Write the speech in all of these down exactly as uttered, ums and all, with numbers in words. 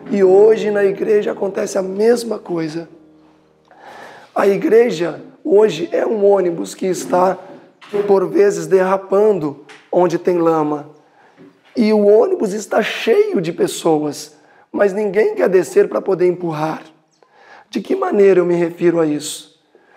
E hoje na igreja acontece a mesma coisa. A igreja hoje é um ônibus que está, por vezes, derrapando onde tem lama. E o ônibus está cheio de pessoas, mas ninguém quer descer para poder empurrar. De que maneira eu me refiro a isso?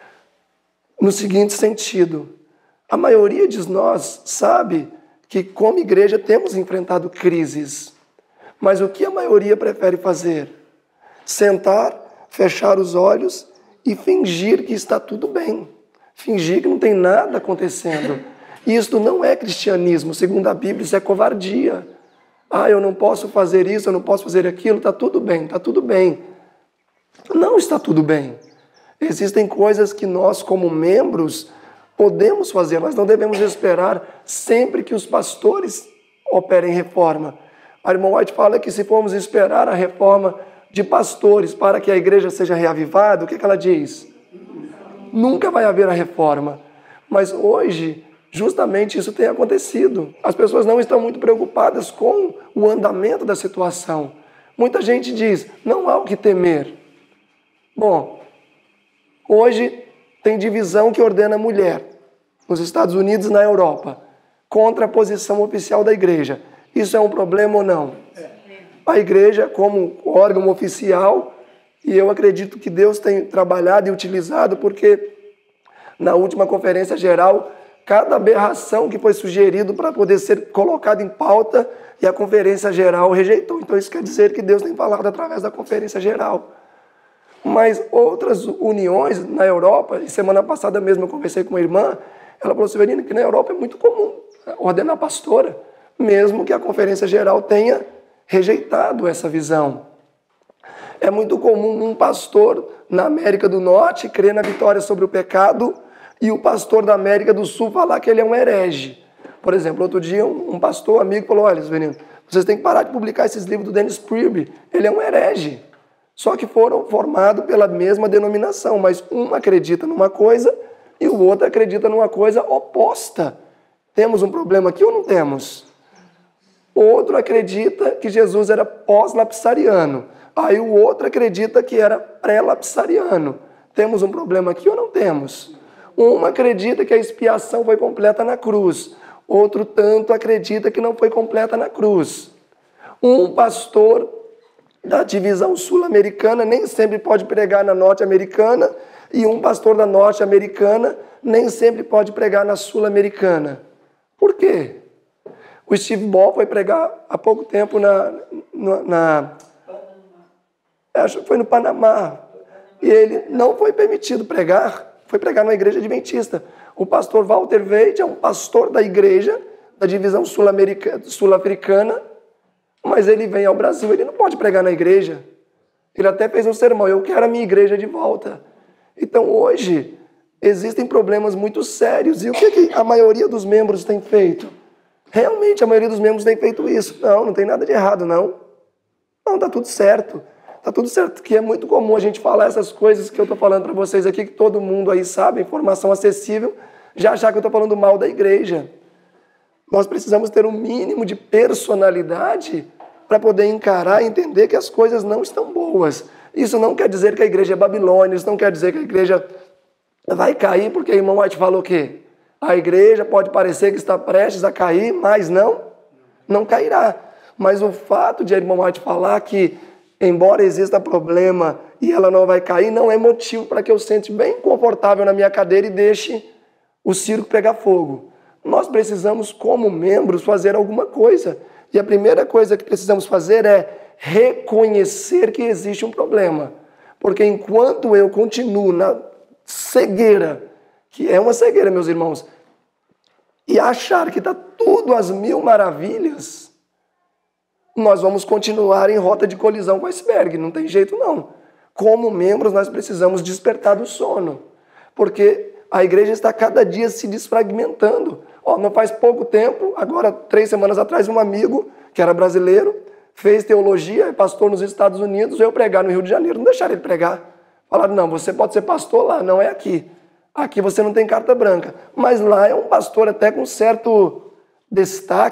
No seguinte sentido, a maioria de nós sabe que como igreja temos enfrentado crises, mas o que a maioria prefere fazer? Sentar, fechar os olhos e fingir que está tudo bem, fingir que não tem nada acontecendo. Isto não é cristianismo, segundo a Bíblia, isso é covardia. Ah, eu não posso fazer isso, eu não posso fazer aquilo, está tudo bem, está tudo bem. Não está tudo bem. Existem coisas que nós, como membros, podemos fazer, mas não devemos esperar sempre que os pastores operem reforma. A irmã White fala que se formos esperar a reforma de pastores para que a igreja seja reavivada, o que, que ela diz? Nunca vai haver a reforma. Mas hoje, justamente isso tem acontecido. As pessoas não estão muito preocupadas com o andamento da situação. Muita gente diz, não há o que temer. Bom, hoje tem divisão que ordena a mulher, nos Estados Unidos e na Europa, contra a posição oficial da igreja. Isso é um problema ou não? A igreja, como órgão oficial, e eu acredito que Deus tem trabalhado e utilizado, porque na última conferência geral, cada aberração que foi sugerido para poder ser colocado em pauta, e a conferência geral rejeitou. Então isso quer dizer que Deus tem falado através da conferência geral. Mas outras uniões na Europa, e semana passada mesmo eu conversei com uma irmã, ela falou, Severino, que na Europa é muito comum ordenar pastora, mesmo que a conferência geral tenha rejeitado essa visão. É muito comum um pastor na América do Norte crer na vitória sobre o pecado e o pastor da América do Sul falar que ele é um herege. Por exemplo, outro dia um pastor amigo falou, olha, Severino, vocês têm que parar de publicar esses livros do Dennis Priebe, ele é um herege. Só que foram formados pela mesma denominação, mas um acredita numa coisa e o outro acredita numa coisa oposta. Temos um problema aqui ou não temos? Outro acredita que Jesus era pós-lapsariano, aí o outro acredita que era pré-lapsariano. Temos um problema aqui ou não temos? Um acredita que a expiação foi completa na cruz, outro tanto acredita que não foi completa na cruz. Um pastor da divisão sul-americana nem sempre pode pregar na norte-americana e um pastor da norte-americana nem sempre pode pregar na sul-americana. Por quê? O Steve Ball foi pregar há pouco tempo na... na, na acho que foi no Panamá. E ele não foi permitido pregar, foi pregar na igreja adventista. O pastor Walter Veide é um pastor da igreja, da divisão sul-americana, sul-africana, mas ele vem ao Brasil, ele não pode pregar na igreja. Ele até fez um sermão, eu quero a minha igreja de volta. Então hoje existem problemas muito sérios. E o que, que a maioria dos membros tem feito? Realmente a maioria dos membros tem feito isso. Não, não tem nada de errado, não. Não, está tudo certo. Está tudo certo, que é muito comum a gente falar essas coisas que eu estou falando para vocês aqui, que todo mundo aí sabe, informação acessível, já achar que eu estou falando mal da igreja. Nós precisamos ter um mínimo de personalidade para poder encarar e entender que as coisas não estão boas. Isso não quer dizer que a igreja é Babilônia, isso não quer dizer que a igreja vai cair, porque a irmã White falou o quê? A igreja pode parecer que está prestes a cair, mas não, não cairá. Mas o fato de a irmã White falar que, embora exista problema e ela não vai cair, não é motivo para que eu sente bem confortável na minha cadeira e deixe o circo pegar fogo. Nós precisamos, como membros, fazer alguma coisa. E a primeira coisa que precisamos fazer é reconhecer que existe um problema. Porque enquanto eu continuo na cegueira, que é uma cegueira, meus irmãos, e achar que está tudo às mil maravilhas, nós vamos continuar em rota de colisão com o iceberg. Não tem jeito, não. Como membros, nós precisamos despertar do sono. Porque a igreja está cada dia se desfragmentando. Ó, não faz pouco tempo, agora três semanas atrás, um amigo, que era brasileiro, fez teologia, é pastor nos Estados Unidos, veio pregar no Rio de Janeiro, não deixaram ele pregar. Falaram, não, você pode ser pastor lá, não é aqui. Aqui você não tem carta branca. Mas lá é um pastor até com certo destaque.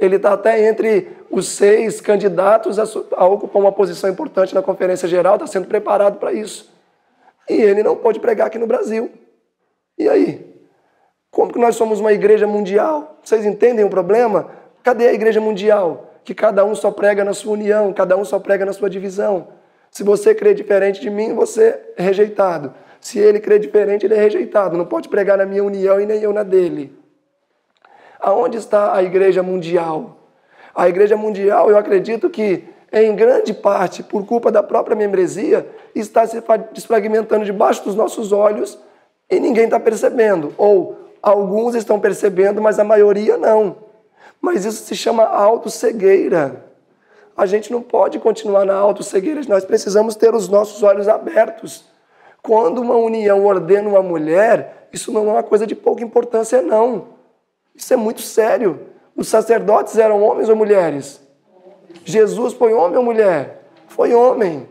Ele está até entre os seis candidatos a, a ocupar uma posição importante na Conferência Geral, está sendo preparado para isso. E ele não pode pregar aqui no Brasil. E aí? Como que nós somos uma igreja mundial? Vocês entendem o problema? Cadê a igreja mundial? Que cada um só prega na sua união, cada um só prega na sua divisão. Se você crê diferente de mim, você é rejeitado. Se ele crê diferente, ele é rejeitado. Não pode pregar na minha união e nem eu na dele. Aonde está a igreja mundial? A igreja mundial, eu acredito que, em grande parte, por culpa da própria membresia, está se desfragmentando debaixo dos nossos olhos e ninguém está percebendo. Ou alguns estão percebendo, mas a maioria não. Mas isso se chama autocegueira. A gente não pode continuar na autocegueira, nós precisamos ter os nossos olhos abertos. Quando uma união ordena uma mulher, isso não é uma coisa de pouca importância, não. Isso é muito sério. Os sacerdotes eram homens ou mulheres? Jesus foi homem ou mulher? Foi homem.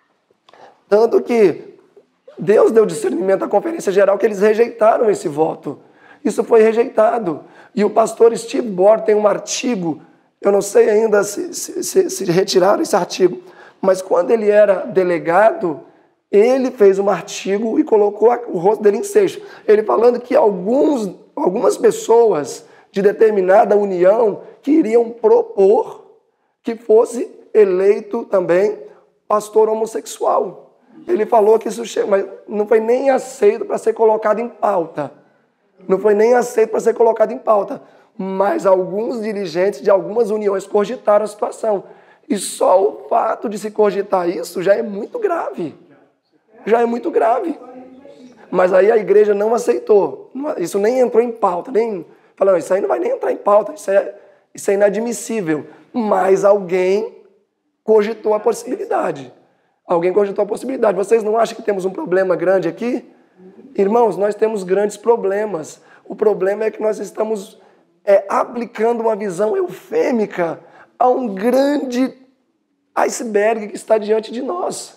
Tanto que Deus deu discernimento à Conferência Geral que eles rejeitaram esse voto. Isso foi rejeitado. E o pastor Steve Borg tem um artigo, eu não sei ainda se, se, se, se retiraram esse artigo, mas quando ele era delegado, ele fez um artigo e colocou o rosto dele em seixo. Ele falando que alguns, algumas pessoas de determinada união queriam propor que fosse eleito também pastor homossexual. Ele falou que isso chega, mas não foi nem aceito para ser colocado em pauta. Não foi nem aceito para ser colocado em pauta. Mas alguns dirigentes de algumas uniões cogitaram a situação. E só o fato de se cogitar isso já é muito grave. Já é muito grave. Mas aí a igreja não aceitou. Isso nem entrou em pauta. Nem falando, isso aí não vai nem entrar em pauta. Isso é, isso é inadmissível. Mas alguém cogitou a possibilidade. Alguém cogitou a possibilidade. Vocês não acham que temos um problema grande aqui? Irmãos, nós temos grandes problemas. O problema é que nós estamos é, aplicando uma visão eufêmica a um grande iceberg que está diante de nós.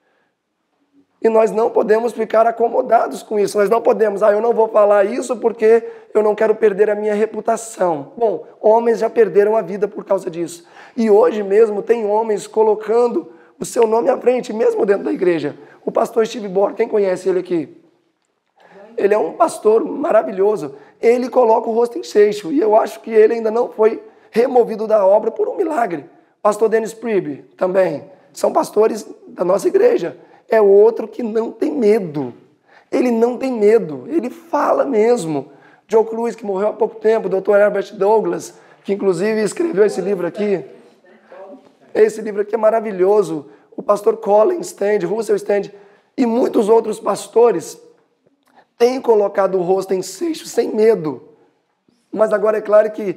E nós não podemos ficar acomodados com isso. Nós não podemos, ah, eu não vou falar isso porque eu não quero perder a minha reputação. Bom, homens já perderam a vida por causa disso. E hoje mesmo tem homens colocando o seu nome à frente, mesmo dentro da igreja. O pastor Steve Borg, quem conhece ele aqui? Ele é um pastor maravilhoso. Ele coloca o rosto em seixo. E eu acho que ele ainda não foi removido da obra por um milagre. Pastor Dennis Priebe também. São pastores da nossa igreja. É outro que não tem medo. Ele não tem medo. Ele fala mesmo. Joe Cruz, que morreu há pouco tempo. doutor Herbert Douglas, que inclusive escreveu esse livro aqui. Esse livro aqui é maravilhoso. O pastor Colin Stand, Russell Stand e muitos outros pastores têm colocado o rosto em seixo sem medo. Mas agora é claro que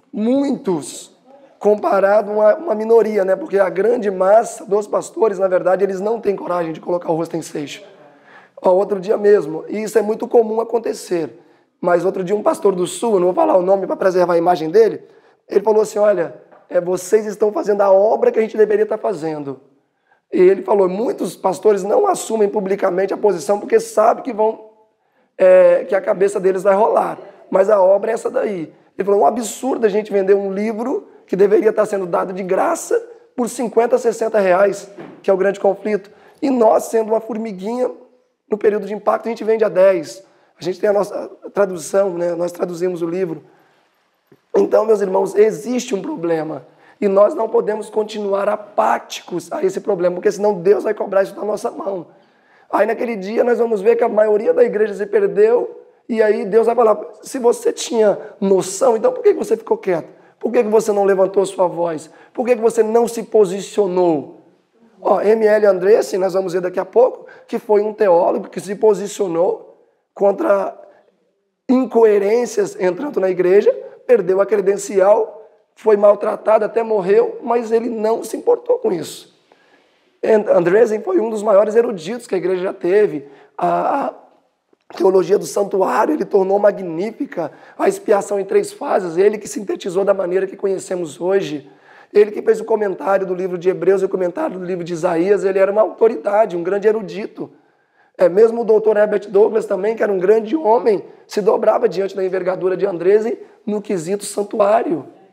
muitos, comparado a uma, uma minoria, né? Porque a grande massa dos pastores, na verdade, eles não têm coragem de colocar o rosto em seixo. Ó, outro dia mesmo, e isso é muito comum acontecer, mas outro dia um pastor do Sul, eu não vou falar o nome para preservar a imagem dele, ele falou assim, olha, é, vocês estão fazendo a obra que a gente deveria estar fazendo. E ele falou, muitos pastores não assumem publicamente a posição porque sabem que vão É, que a cabeça deles vai rolar. Mas a obra é essa daí. Ele falou, é um absurdo a gente vender um livro que deveria estar sendo dado de graça por cinquenta, sessenta reais, que é o grande conflito. E nós, sendo uma formiguinha, no período de impacto, a gente vende a dez. A gente tem a nossa tradução, né? Nós traduzimos o livro. Então, meus irmãos, existe um problema. E nós não podemos continuar apáticos a esse problema, porque senão Deus vai cobrar isso da nossa mão. Aí naquele dia nós vamos ver que a maioria da igreja se perdeu e aí Deus vai falar, se você tinha noção, então por que você ficou quieto? Por que você não levantou sua voz? Por que você não se posicionou? Ó, M L Andresse, nós vamos ver daqui a pouco, que foi um teólogo que se posicionou contra incoerências entrando na igreja, perdeu a credencial, foi maltratado, até morreu, mas ele não se importou com isso. Andresen foi um dos maiores eruditos que a igreja já teve. A teologia do santuário ele tornou magnífica. A expiação em três fases, ele que sintetizou da maneira que conhecemos hoje. Ele que fez o comentário do livro de Hebreus e o comentário do livro de Isaías, ele era uma autoridade, um grande erudito. É, mesmo o doutor Herbert Douglas também, que era um grande homem, se dobrava diante da envergadura de Andresen no quesito santuário.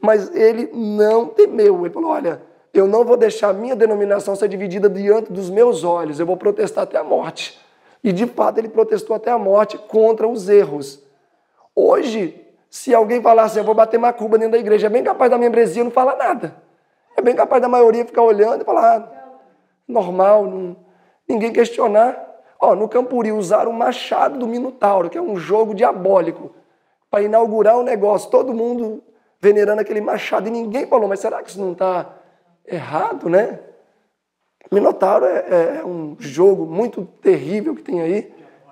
Mas ele não temeu. Ele falou, olha, eu não vou deixar a minha denominação ser dividida diante dos meus olhos. Eu vou protestar até a morte. E, de fato, ele protestou até a morte contra os erros. Hoje, se alguém falar assim, eu vou bater macumba dentro da igreja, é bem capaz da membresia não falar nada. É bem capaz da maioria ficar olhando e falar, ah, normal, não, ninguém questionar. Ó, no Campuri usaram o machado do Minotauro, que é um jogo diabólico, para inaugurar um negócio. Todo mundo venerando aquele machado e ninguém falou, mas será que isso não está errado, né? Minotauro é, é um jogo muito terrível que tem aí,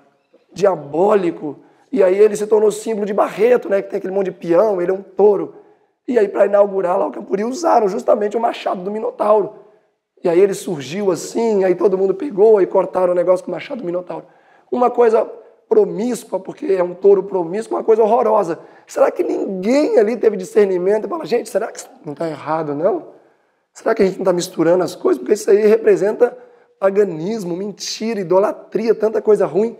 diabólico. E aí ele se tornou símbolo de Barreto, né? Que tem aquele monte de peão, ele é um touro. E aí para inaugurar lá o Campuri usaram justamente o machado do Minotauro. E aí ele surgiu assim, aí todo mundo pegou e cortaram o negócio com o machado do Minotauro. Uma coisa promíscua, porque é um touro promíscuo, uma coisa horrorosa. Será que ninguém ali teve discernimento e fala, gente, será que isso não está errado, não? Será que a gente não está misturando as coisas? Porque isso aí representa paganismo, mentira, idolatria, tanta coisa ruim.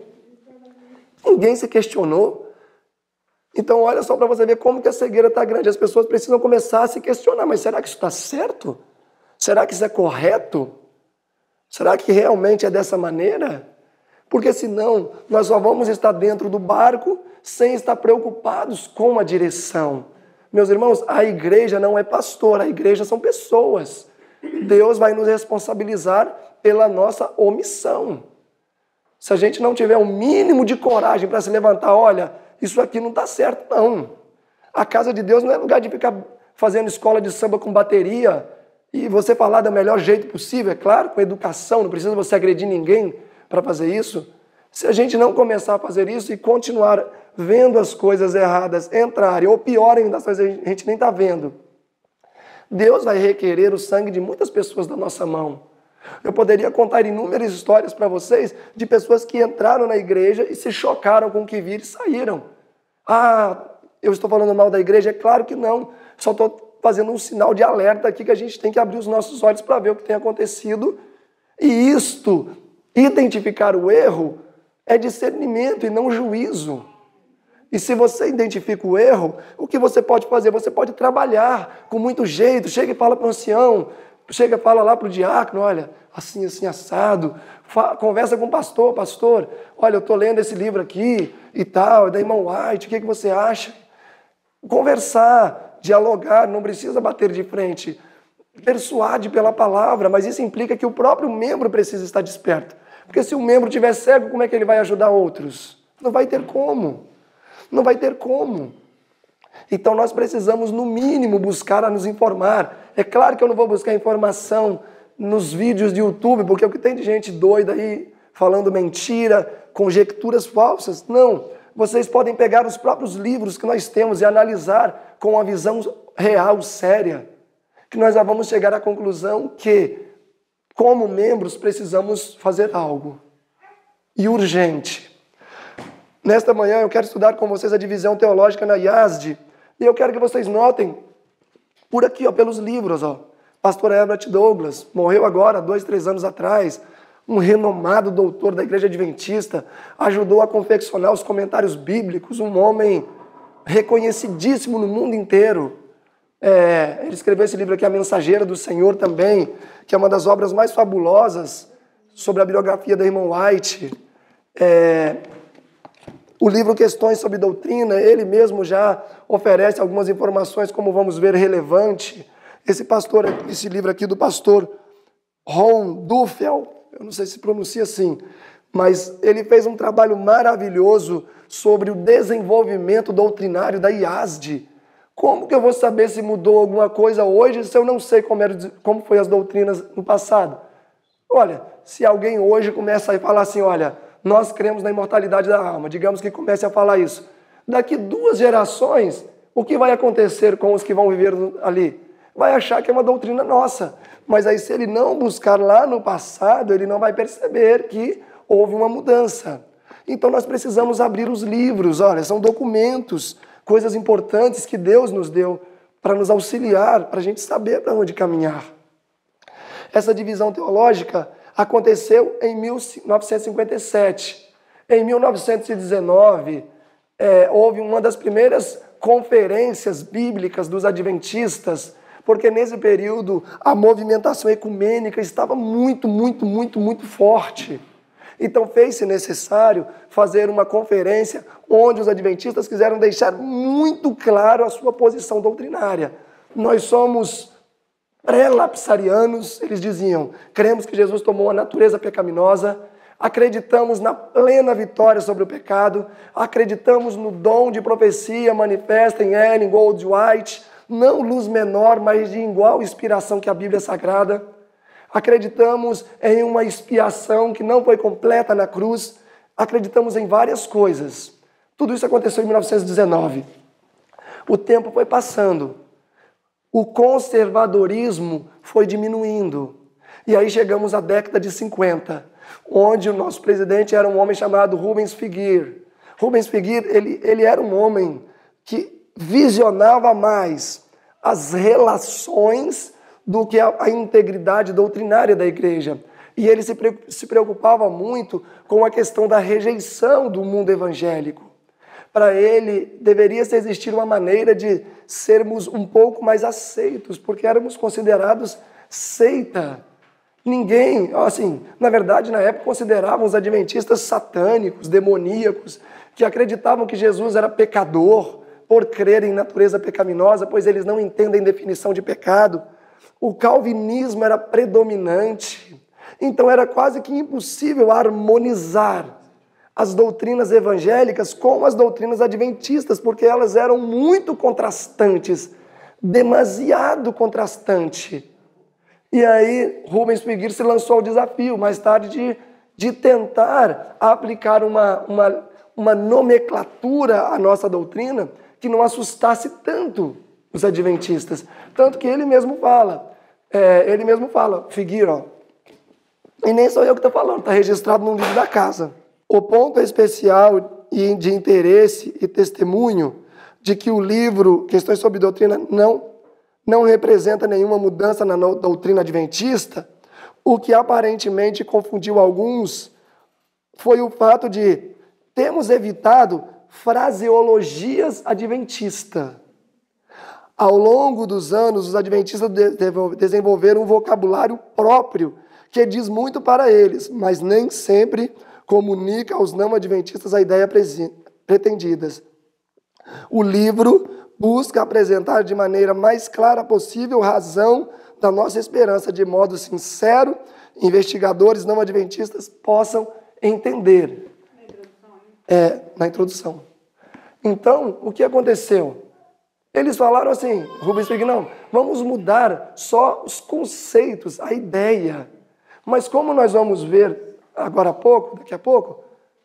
Ninguém se questionou. Então, olha só para você ver como que a cegueira está grande. As pessoas precisam começar a se questionar. Mas será que isso está certo? Será que isso é correto? Será que realmente é dessa maneira? Porque senão, nós só vamos estar dentro do barco sem estar preocupados com a direção. Meus irmãos, a igreja não é pastor, a igreja são pessoas. Deus vai nos responsabilizar pela nossa omissão. Se a gente não tiver um mínimo de coragem para se levantar, olha, isso aqui não está certo, não. A casa de Deus não é lugar de ficar fazendo escola de samba com bateria e você falar do melhor jeito possível, é claro, com educação, não precisa você agredir ninguém para fazer isso. Se a gente não começar a fazer isso e continuar vendo as coisas erradas entrarem, ou pior ainda, as coisas a gente nem está vendo, Deus vai requerer o sangue de muitas pessoas da nossa mão. Eu poderia contar inúmeras histórias para vocês de pessoas que entraram na igreja e se chocaram com o que viram e saíram. Ah, eu estou falando mal da igreja? É claro que não. Só estou fazendo um sinal de alerta aqui que a gente tem que abrir os nossos olhos para ver o que tem acontecido. E isto, identificar o erro, é discernimento e não juízo. E se você identifica o erro, o que você pode fazer? Você pode trabalhar com muito jeito. Chega e fala para o ancião, chega e fala lá para o diácono, olha, assim, assim, assado. Fala, conversa com o pastor, pastor, olha, eu estou lendo esse livro aqui e tal, da irmã White, o que, que você acha? Conversar, dialogar, não precisa bater de frente. Persuade pela palavra, mas isso implica que o próprio membro precisa estar desperto. Porque se o membro estiver cego, como é que ele vai ajudar outros? Não vai ter como. Não vai ter como. Então nós precisamos, no mínimo, buscar a nos informar. É claro que eu não vou buscar informação nos vídeos de YouTube, porque o que tem de gente doida aí, falando mentira, conjecturas falsas. Não. Vocês podem pegar os próprios livros que nós temos e analisar com uma visão real, séria. Que nós já vamos chegar à conclusão que, como membros, precisamos fazer algo. E urgente. Nesta manhã eu quero estudar com vocês a divisão teológica na I A S D. E eu quero que vocês notem, por aqui, ó, pelos livros, ó. Pastor Herbert Douglas, morreu agora, dois, três anos atrás. Um renomado doutor da Igreja Adventista. Ajudou a confeccionar os comentários bíblicos. Um homem reconhecidíssimo no mundo inteiro. É, ele escreveu esse livro aqui, A Mensageira do Senhor também, que é uma das obras mais fabulosas sobre a biografia da irmã White. É, o livro Questões sobre Doutrina, ele mesmo já oferece algumas informações, como vamos ver, relevante. Esse pastor, esse livro aqui do pastor Ron Duffel, eu não sei se pronuncia assim, mas ele fez um trabalho maravilhoso sobre o desenvolvimento doutrinário da I A S D. Como que eu vou saber se mudou alguma coisa hoje se eu não sei como, era, como foi as doutrinas no passado? Olha, se alguém hoje começa a falar assim, olha, nós cremos na imortalidade da alma, digamos que comece a falar isso. Daqui duas gerações, o que vai acontecer com os que vão viver ali? Vai achar que é uma doutrina nossa. Mas aí se ele não buscar lá no passado, ele não vai perceber que houve uma mudança. Então nós precisamos abrir os livros, olha, são documentos, coisas importantes que Deus nos deu para nos auxiliar, para a gente saber para onde caminhar. Essa divisão teológica aconteceu em mil novecentos e cinquenta e sete. Em mil novecentos e dezenove, é, houve uma das primeiras conferências bíblicas dos adventistas, porque nesse período a movimentação ecumênica estava muito, muito, muito, muito forte. Então fez-se necessário fazer uma conferência onde os adventistas quiseram deixar muito claro a sua posição doutrinária. Nós somos pré-lapsarianos, eles diziam, cremos que Jesus tomou a natureza pecaminosa, acreditamos na plena vitória sobre o pecado, acreditamos no dom de profecia manifesta em Ellen Goldwhite, não luz menor, mas de igual inspiração que a Bíblia Sagrada. Acreditamos em uma expiação que não foi completa na cruz. Acreditamos em várias coisas. Tudo isso aconteceu em mil novecentos e dezenove. O tempo foi passando. O conservadorismo foi diminuindo. E aí chegamos à década de cinquenta, onde o nosso presidente era um homem chamado Rubens Figueiredo. Rubens Figueiredo, ele, ele era um homem que visionava mais as relações do que a, a integridade doutrinária da igreja. E ele se, pre, se preocupava muito com a questão da rejeição do mundo evangélico. Para ele, deveria existir uma maneira de sermos um pouco mais aceitos, porque éramos considerados seita. Ninguém, assim, na verdade, na época, consideravam os adventistas satânicos, demoníacos, que acreditavam que Jesus era pecador, por crer em natureza pecaminosa, pois eles não entendem definição de pecado. O calvinismo era predominante, então era quase que impossível harmonizar as doutrinas evangélicas com as doutrinas adventistas, porque elas eram muito contrastantes, demasiado contrastante. E aí Rubens Figueiredo se lançou ao desafio, mais tarde, de, de tentar aplicar uma, uma, uma nomenclatura à nossa doutrina que não assustasse tanto os adventistas. Tanto que ele mesmo fala, é, ele mesmo fala, Figueiredo, e nem sou eu que estou falando, está registrado no livro da casa. O ponto especial e de interesse e testemunho de que o livro Questões sobre Doutrina não, não representa nenhuma mudança na doutrina adventista, o que aparentemente confundiu alguns foi o fato de termos evitado fraseologias adventistas. Ao longo dos anos, os adventistas desenvolveram um vocabulário próprio que diz muito para eles, mas nem sempre comunica aos não adventistas a ideia pretendida. O livro busca apresentar de maneira mais clara possível a razão da nossa esperança, de modo sincero, investigadores não adventistas possam entender. É, na introdução. Então, o que aconteceu? Eles falaram assim, Rubens Figueiredo, não, vamos mudar só os conceitos, a ideia. Mas como nós vamos ver agora há pouco, daqui a pouco,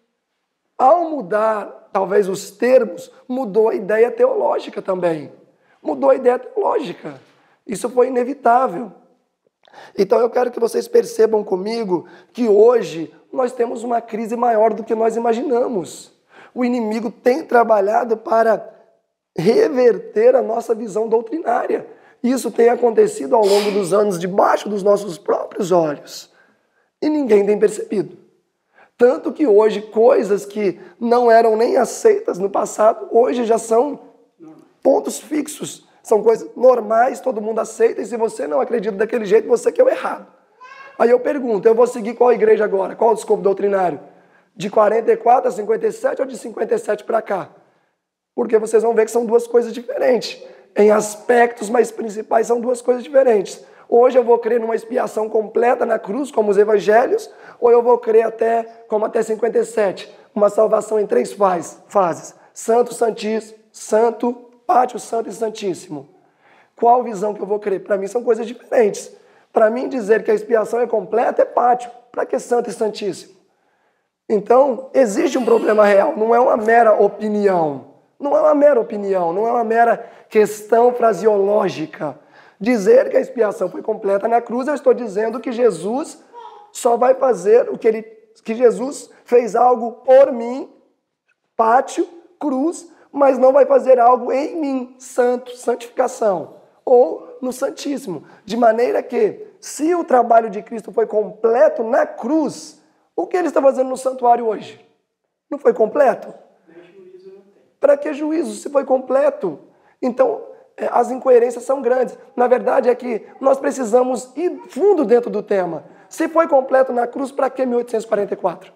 ao mudar talvez os termos, mudou a ideia teológica também. Mudou a ideia teológica. Isso foi inevitável. Então eu quero que vocês percebam comigo que hoje nós temos uma crise maior do que nós imaginamos. O inimigo tem trabalhado para reverter a nossa visão doutrinária. Isso tem acontecido ao longo dos anos debaixo dos nossos próprios olhos. E ninguém tem percebido. Tanto que hoje coisas que não eram nem aceitas no passado, hoje já são pontos fixos. São coisas normais, todo mundo aceita, e se você não acredita daquele jeito, você que é o errado. Aí eu pergunto, eu vou seguir qual igreja agora? Qual o escopo doutrinário? De quarenta e quatro a cinquenta e sete ou de cinquenta e sete para cá? Porque vocês vão ver que são duas coisas diferentes. Em aspectos mais principais, são duas coisas diferentes. Hoje eu vou crer numa expiação completa na cruz, como os evangelhos, ou eu vou crer até, como até cinquenta e sete, uma salvação em três fases. Santo, Santíssimo, Santo, Pátio, Santo e Santíssimo. Qual visão que eu vou crer? Para mim são coisas diferentes. Para mim dizer que a expiação é completa é pátio. Para que Santo e Santíssimo? Então, existe um problema real, não é uma mera opinião. Não é uma mera opinião, não é uma mera questão fraseológica. Dizer que a expiação foi completa na cruz, eu estou dizendo que Jesus só vai fazer o que ele, que Jesus fez algo por mim, pátio, cruz, mas não vai fazer algo em mim, santo, santificação, ou no Santíssimo. De maneira que, se o trabalho de Cristo foi completo na cruz, o que ele está fazendo no santuário hoje? Não foi completo? Para que juízo se foi completo? Então, as incoerências são grandes. Na verdade, é que nós precisamos ir fundo dentro do tema. Se foi completo na cruz, para que mil oitocentos e quarenta e quatro?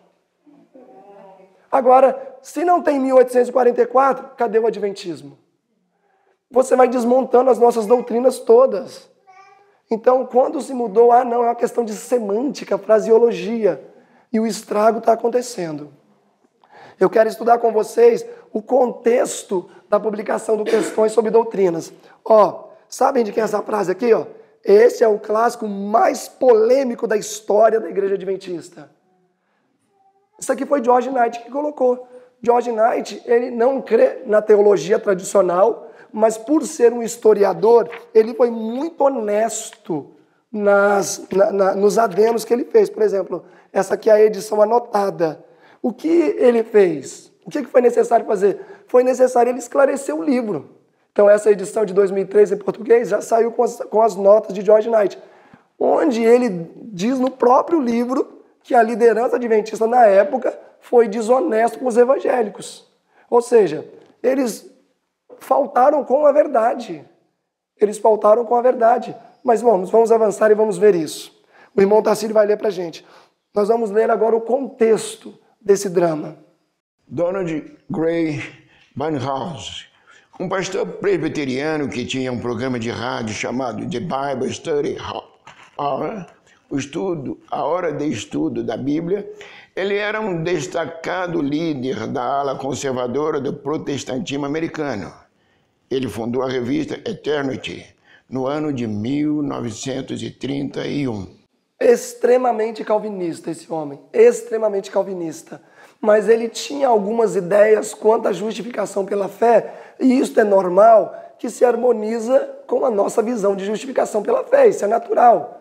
Agora, se não tem mil oitocentos e quarenta e quatro, cadê o adventismo? Você vai desmontando as nossas doutrinas todas. Então, quando se mudou, ah, não, é uma questão de semântica, fraseologia. E o estrago está acontecendo. Eu quero estudar com vocês o contexto da publicação do Questões sobre Doutrinas. Ó, sabem de quem é essa frase aqui? Ó? Esse é o clássico mais polêmico da história da Igreja Adventista. Isso aqui foi George Knight que colocou. George Knight, ele não crê na teologia tradicional, mas por ser um historiador, ele foi muito honesto nas, na, na, nos adenos que ele fez. Por exemplo, essa aqui é a edição anotada. O que ele fez? O que foi necessário fazer? Foi necessário ele esclarecer o livro. Então, essa edição de dois mil e três em português já saiu com as, com as notas de George Knight, onde ele diz no próprio livro que a liderança adventista na época foi desonesto com os evangélicos. Ou seja, eles faltaram com a verdade. Eles faltaram com a verdade. Mas vamos, vamos avançar e vamos ver isso. O irmão Tarcílio vai ler para a gente. Nós vamos ler agora o contexto desse drama. Donald Grey Barnhouse, um pastor presbiteriano que tinha um programa de rádio chamado The Bible Study Hour, o estudo, a hora de estudo da Bíblia. Ele era um destacado líder da ala conservadora do protestantismo americano. Ele fundou a revista Eternity no ano de mil novecentos e trinta e um. Extremamente calvinista esse homem, extremamente calvinista. Mas ele tinha algumas ideias quanto à justificação pela fé, e isso é normal, que se harmoniza com a nossa visão de justificação pela fé, isso é natural.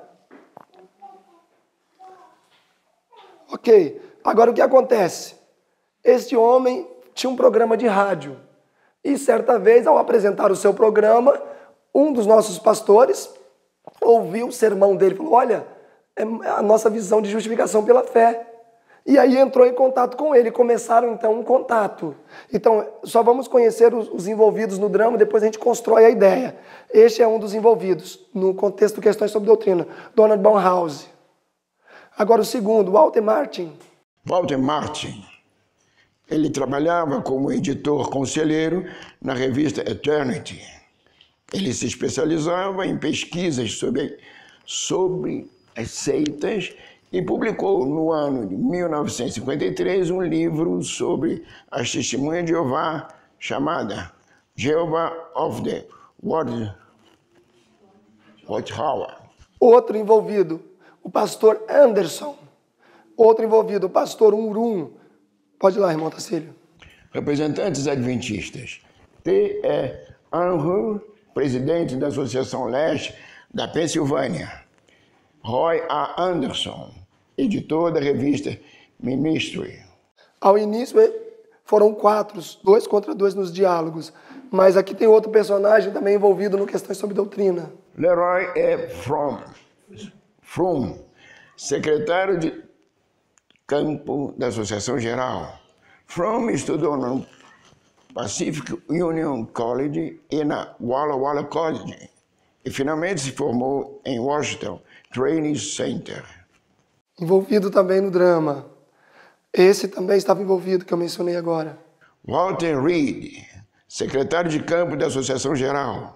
Ok, agora o que acontece? Este homem tinha um programa de rádio, e certa vez, ao apresentar o seu programa, um dos nossos pastores ouviu o sermão dele e falou, olha, é a nossa visão de justificação pela fé. E aí entrou em contato com ele, começaram então um contato. Então, só vamos conhecer os, os envolvidos no drama, depois a gente constrói a ideia. Este é um dos envolvidos, no contexto de Questões sobre Doutrina, Donald Barnhouse. Agora o segundo, Walter Martin. Walter Martin, ele trabalhava como editor conselheiro na revista Eternity. Ele se especializava em pesquisas sobre, sobre as seitas e publicou no ano de mil novecentos e cinquenta e três um livro sobre as testemunhas de Jeová, chamada Jehovah of the Watchtower. Outro envolvido, o pastor Anderson. Outro envolvido, o pastor Urum. Pode ir lá, irmão Tarcílio. Representantes adventistas. T E Anhur, presidente da Associação Leste da Pensilvânia. Roy A. Anderson, editor da revista Ministry. Ao início foram quatro, dois contra dois nos diálogos, mas aqui tem outro personagem também envolvido no Questões sobre Doutrina. Leroy E. Fromm, Fromm, secretário de campo da Associação Geral. Fromm estudou no Pacific Union College e na Walla Walla College e finalmente se formou em Washington Training Center. Envolvido também no drama. Esse também estava envolvido, que eu mencionei agora. Walter Reed, secretário de campo da Associação Geral.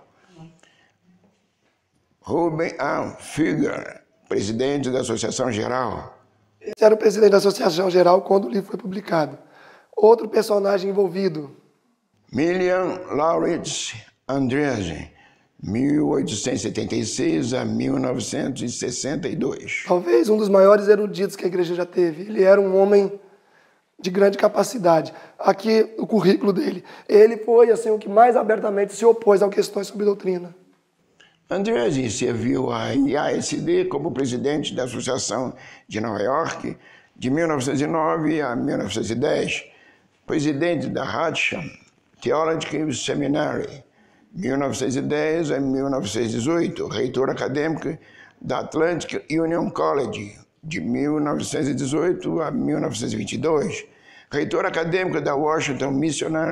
Ruben A. Figger, presidente da Associação Geral. Esse era o presidente da Associação Geral quando o livro foi publicado. Outro personagem envolvido. William Lawrence Andreasen, mil oitocentos e setenta e seis a mil novecentos e sessenta e dois. Talvez um dos maiores eruditos que a igreja já teve. Ele era um homem de grande capacidade. Aqui o currículo dele. Ele foi assim o que mais abertamente se opôs a questões sobre doutrina. Andreasen serviu a I A S D como presidente da Associação de Nova York de mil novecentos e nove a mil novecentos e dez, presidente da Hatcham Theological Seminary mil novecentos e dez a mil novecentos e dezoito, reitor acadêmico da Atlantic Union College, de mil novecentos e dezoito a mil novecentos e vinte e dois, reitor acadêmico da Washington Missionary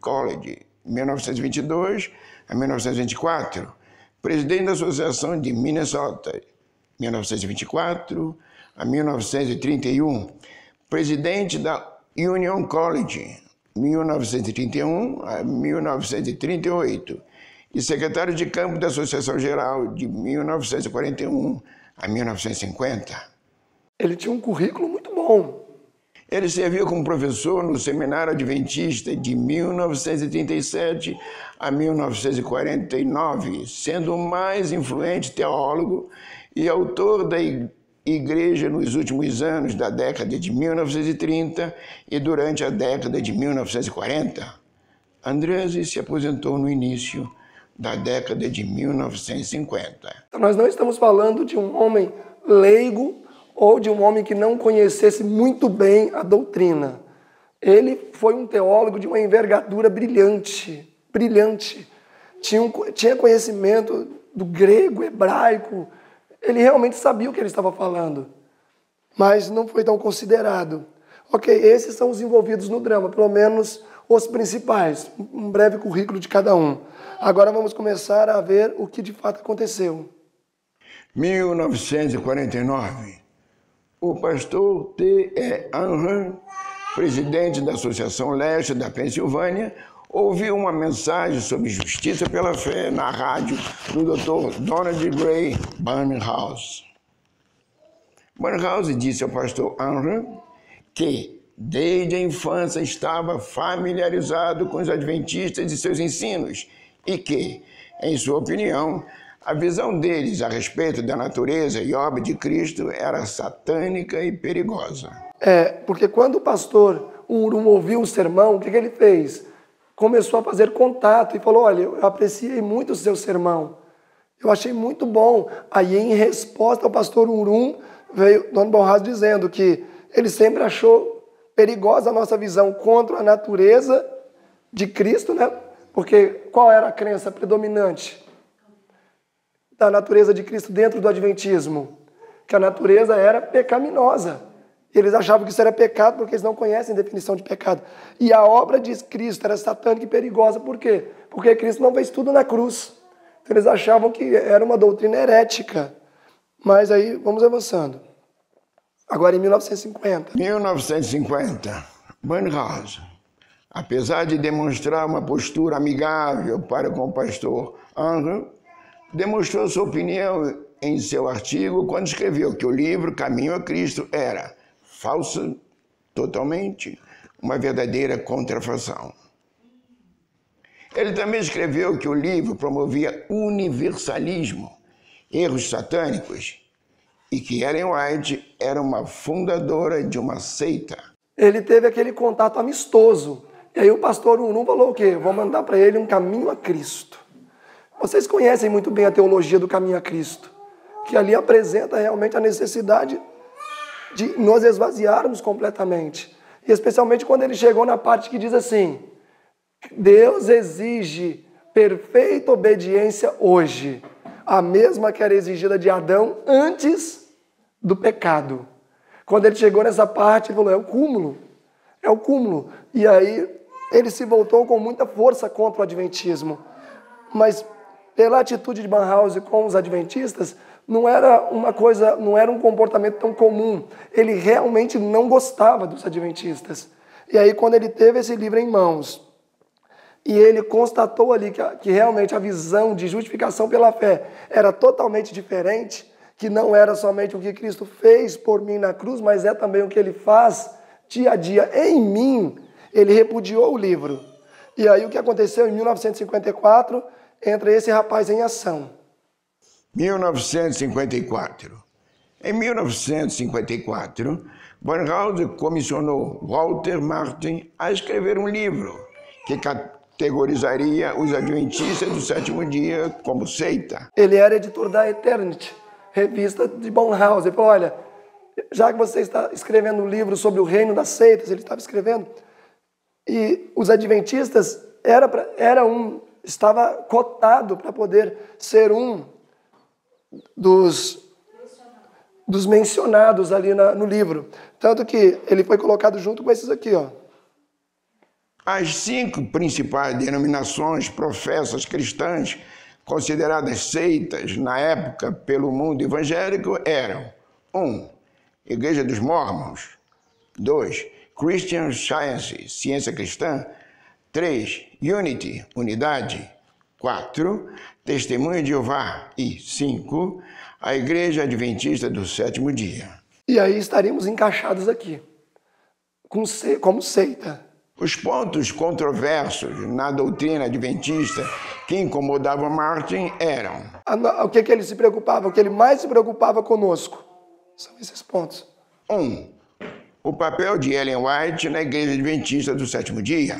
College, mil novecentos e vinte e dois a mil novecentos e vinte e quatro. Presidente da Associação de Minnesota, mil novecentos e vinte e quatro a mil novecentos e trinta e um. Presidente da Union College, mil novecentos e trinta e um a mil novecentos e trinta e oito. E secretário de campo da Associação Geral, de mil novecentos e quarenta e um a mil novecentos e cinquenta. Ele tinha um currículo muito bom. Ele serviu como professor no Seminário Adventista de mil novecentos e trinta e sete a mil novecentos e quarenta e nove, sendo o mais influente teólogo e autor da Igreja nos últimos anos da década de mil novecentos e trinta e durante a década de mil novecentos e quarenta. Andresi se aposentou no início da década de mil novecentos e cinquenta. Então, nós não estamos falando de um homem leigo ou de um homem que não conhecesse muito bem a doutrina. Ele foi um teólogo de uma envergadura brilhante, brilhante. Tinha, um, tinha conhecimento do grego, hebraico. Ele realmente sabia o que ele estava falando, mas não foi tão considerado. Ok, esses são os envolvidos no drama, pelo menos os principais. Um breve currículo de cada um. Agora vamos começar a ver o que de fato aconteceu. mil novecentos e quarenta e nove. O pastor T E Henry, presidente da Associação Leste da Pensilvânia, ouviu uma mensagem sobre justiça pela fé na rádio do doutor Donald Gray Barnhouse. Barnhouse disse ao pastor Henry que, desde a infância, estava familiarizado com os adventistas e seus ensinos e que, em sua opinião, a visão deles a respeito da natureza e obra de Cristo era satânica e perigosa. É, porque quando o pastor Urum ouviu o sermão, o que, que ele fez? Começou a fazer contato e falou, olha, eu apreciei muito o seu sermão, eu achei muito bom. Aí, em resposta ao pastor Urum, veio Don Barnhouse dizendo que ele sempre achou perigosa a nossa visão contra a natureza de Cristo, né? Porque qual era a crença predominante da natureza de Cristo dentro do adventismo? Que a natureza era pecaminosa. Eles achavam que isso era pecado porque eles não conhecem a definição de pecado. E a obra de Cristo era satânica e perigosa. Por quê? Porque Cristo não fez tudo na cruz. Então eles achavam que era uma doutrina herética. Mas aí, vamos avançando. Agora em mil novecentos e cinquenta. mil novecentos e cinquenta, Barnhouse, apesar de demonstrar uma postura amigável para com o pastor Henry, demonstrou sua opinião em seu artigo quando escreveu que o livro Caminho a Cristo era falso, totalmente, uma verdadeira contrafação. Ele também escreveu que o livro promovia universalismo, erros satânicos, e que Ellen White era uma fundadora de uma seita. Ele teve aquele contato amistoso. E aí o pastor Urum falou o quê? Vou mandar para ele um caminho a Cristo. Vocês conhecem muito bem a teologia do caminho a Cristo, que ali apresenta realmente a necessidade de nos esvaziarmos completamente. E especialmente quando ele chegou na parte que diz assim, Deus exige perfeita obediência hoje, a mesma que era exigida de Adão antes do pecado. Quando ele chegou nessa parte, ele falou, é o cúmulo, é o cúmulo. E aí ele se voltou com muita força contra o adventismo. Mas pela atitude de Barnhouse com os adventistas, não era uma coisa, não era um comportamento tão comum. Ele realmente não gostava dos adventistas. E aí, quando ele teve esse livro em mãos, e ele constatou ali que, que realmente a visão de justificação pela fé era totalmente diferente, que não era somente o que Cristo fez por mim na cruz, mas é também o que ele faz dia a dia em mim, ele repudiou o livro. E aí o que aconteceu em mil novecentos e cinquenta e quatro, entra esse rapaz em ação. mil novecentos e cinquenta e quatro. Em mil novecentos e cinquenta e quatro, Barnhouse comissionou Walter Martin a escrever um livro que categorizaria os adventistas do sétimo dia como seita. Ele era editor da Eternity, revista de Barnhouse. Ele falou, olha, já que você está escrevendo um livro sobre o reino das seitas, ele estava escrevendo, e os adventistas era, pra, era um, estava cotado para poder ser um dos, dos mencionados ali na, no livro. Tanto que ele foi colocado junto com esses aqui, ó. As cinco principais denominações professas cristãs, consideradas seitas na época pelo mundo evangélico, eram: um. Igreja dos Mormons. dois. Christian Science, ciência cristã. três. Unity, unidade. quatro. Testemunho de Jeová. E cinco. A Igreja Adventista do Sétimo Dia. E aí estaríamos encaixados aqui, como seita. Os pontos controversos na doutrina adventista que incomodavam Martin eram: o que, que ele se preocupava, o que ele mais se preocupava conosco. São esses pontos. um. O papel de Ellen White na Igreja Adventista do Sétimo Dia.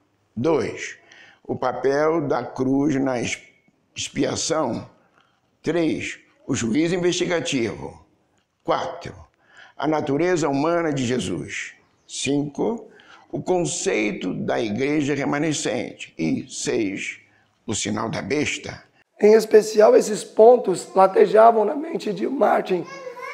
dois. O papel da cruz na expiação. três. O juízo investigativo. quatro. A natureza humana de Jesus. cinco. O conceito da igreja remanescente. E seis. O sinal da besta. Em especial, esses pontos latejavam na mente de Martin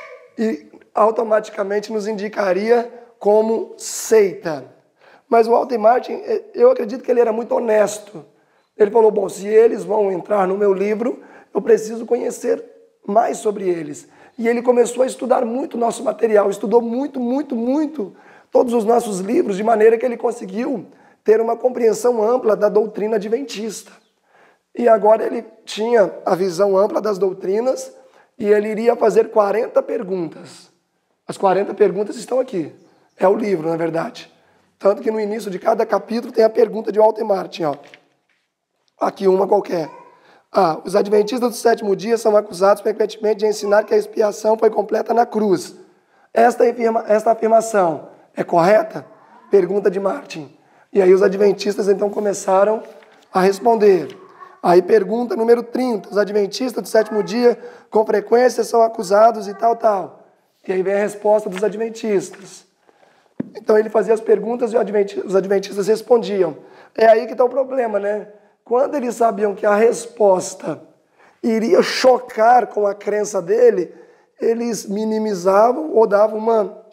e automaticamente nos indicaria como seita. Mas o Walter Martin, eu acredito que ele era muito honesto. Ele falou, bom, se eles vão entrar no meu livro, eu preciso conhecer mais sobre eles. E ele começou a estudar muito nosso material, estudou muito, muito, muito todos os nossos livros, de maneira que ele conseguiu ter uma compreensão ampla da doutrina adventista. E agora ele tinha a visão ampla das doutrinas e ele iria fazer quarenta perguntas. As quarenta perguntas estão aqui. É o livro, na verdade. Tanto que no início de cada capítulo tem a pergunta de Walter Martin. Ó. Aqui uma qualquer. Ah, os adventistas do sétimo dia são acusados frequentemente de ensinar que a expiação foi completa na cruz. Esta, afirma, esta afirmação é correta? Pergunta de Martin. E aí os adventistas então começaram a responder. Aí pergunta número trinta. Os adventistas do sétimo dia com frequência são acusados e tal, tal. E aí vem a resposta dos adventistas. Então ele fazia as perguntas e os adventistas respondiam. É aí que está o problema, né? Quando eles sabiam que a resposta iria chocar com a crença dele, eles minimizavam ou davam uma,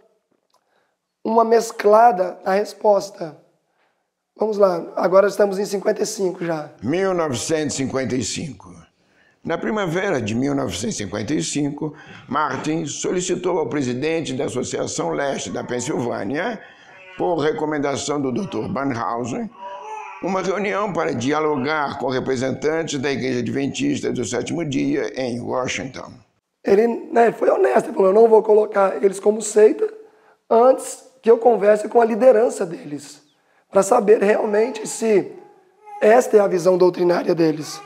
uma mesclada na resposta. Vamos lá, agora estamos em cinquenta e cinco já. mil novecentos e cinquenta e cinco. Na primavera de mil novecentos e cinquenta e cinco, Martin solicitou ao presidente da Associação Leste da Pensilvânia, por recomendação do doutor Banhausen, uma reunião para dialogar com representantes da Igreja Adventista do Sétimo Dia em Washington. Ele né, foi honesto, ele falou, eu não vou colocar eles como seita antes que eu converse com a liderança deles, para saber realmente se esta é a visão doutrinária deles.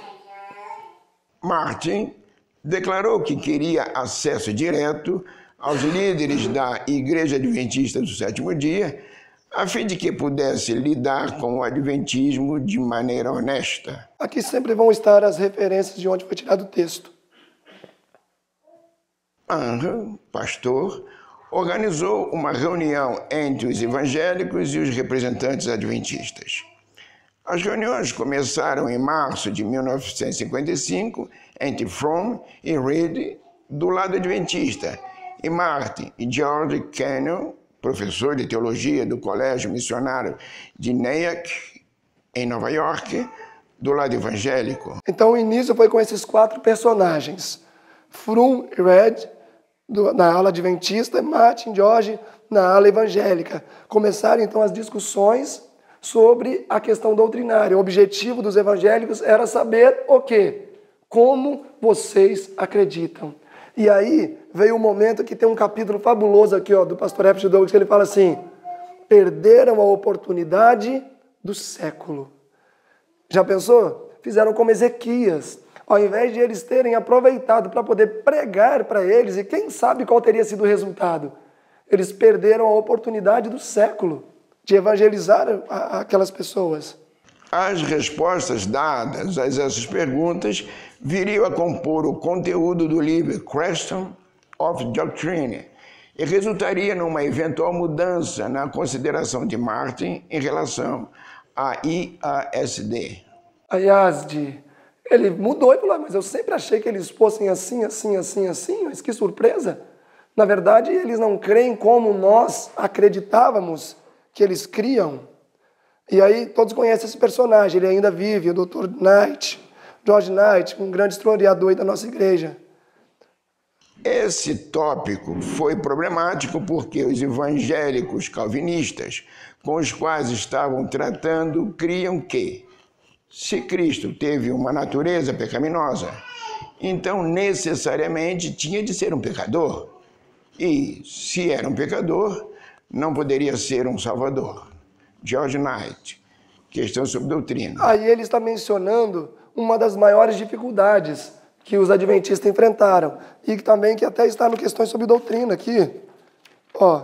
Martin declarou que queria acesso direto aos líderes da Igreja Adventista do Sétimo Dia, a fim de que pudesse lidar com o adventismo de maneira honesta. Aqui sempre vão estar as referências de onde foi tirado o texto. Henry, pastor, organizou uma reunião entre os evangélicos e os representantes adventistas. As reuniões começaram em março de mil novecentos e cinquenta e cinco entre Fromm e Reed, do lado adventista, e Martin e George Kenyon, professor de teologia do Colégio Missionário de Nyack, em Nova York, do lado evangélico. Então o início foi com esses quatro personagens. Fromm e Reed, do, na ala adventista, e Martin e George, na ala evangélica. Começaram então as discussões sobre a questão doutrinária. O objetivo dos evangélicos era saber o quê? Como vocês acreditam. E aí veio o momento que tem um capítulo fabuloso aqui, ó, do pastor Herbert Douglas, que ele fala assim, perderam a oportunidade do século. Já pensou? Fizeram como Ezequias. Ao invés de eles terem aproveitado para poder pregar para eles, e quem sabe qual teria sido o resultado, eles perderam a oportunidade do século de evangelizar aquelas pessoas. As respostas dadas a essas perguntas viriam a compor o conteúdo do livro Question of Doctrine e resultaria numa eventual mudança na consideração de Martin em relação à I A S D. A I A S D, ele mudou e falou, mas eu sempre achei que eles fossem assim, assim, assim, assim, mas que surpresa. Na verdade, eles não creem como nós acreditávamos que eles criam. E aí todos conhecem esse personagem, ele ainda vive, o doutor Knight, George Knight, um grande historiador da nossa igreja. Esse tópico foi problemático porque os evangélicos calvinistas, com os quais estavam tratando, criam que, se Cristo teve uma natureza pecaminosa, então necessariamente tinha de ser um pecador. E, se era um pecador, não poderia ser um salvador. George Knight, Questão sobre Doutrina. Aí ele está mencionando uma das maiores dificuldades que os adventistas enfrentaram, e que também que até está no Questões sobre Doutrina aqui. Ó.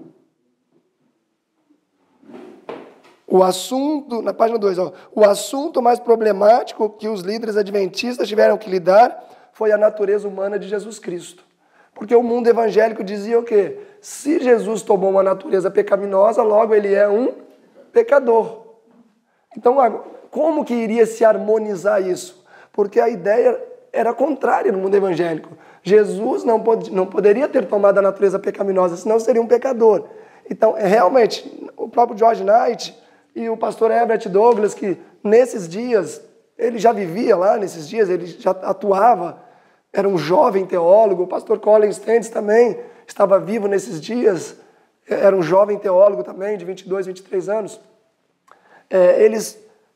O assunto, na página dois, ó, o assunto mais problemático que os líderes adventistas tiveram que lidar foi a natureza humana de Jesus Cristo. Porque o mundo evangélico dizia o quê? Se Jesus tomou uma natureza pecaminosa, logo ele é um pecador. Então, como que iria se harmonizar isso? Porque a ideia era contrária no mundo evangélico. Jesus não, pod não poderia ter tomado a natureza pecaminosa, senão seria um pecador. Então, realmente, o próprio George Knight e o pastor Everett Douglas, que nesses dias, ele já vivia lá, nesses dias, ele já atuava, era um jovem teólogo. O pastor Colin Stanley também estava vivo nesses dias, era um jovem teólogo também, de vinte e dois, vinte e três anos. É, eles...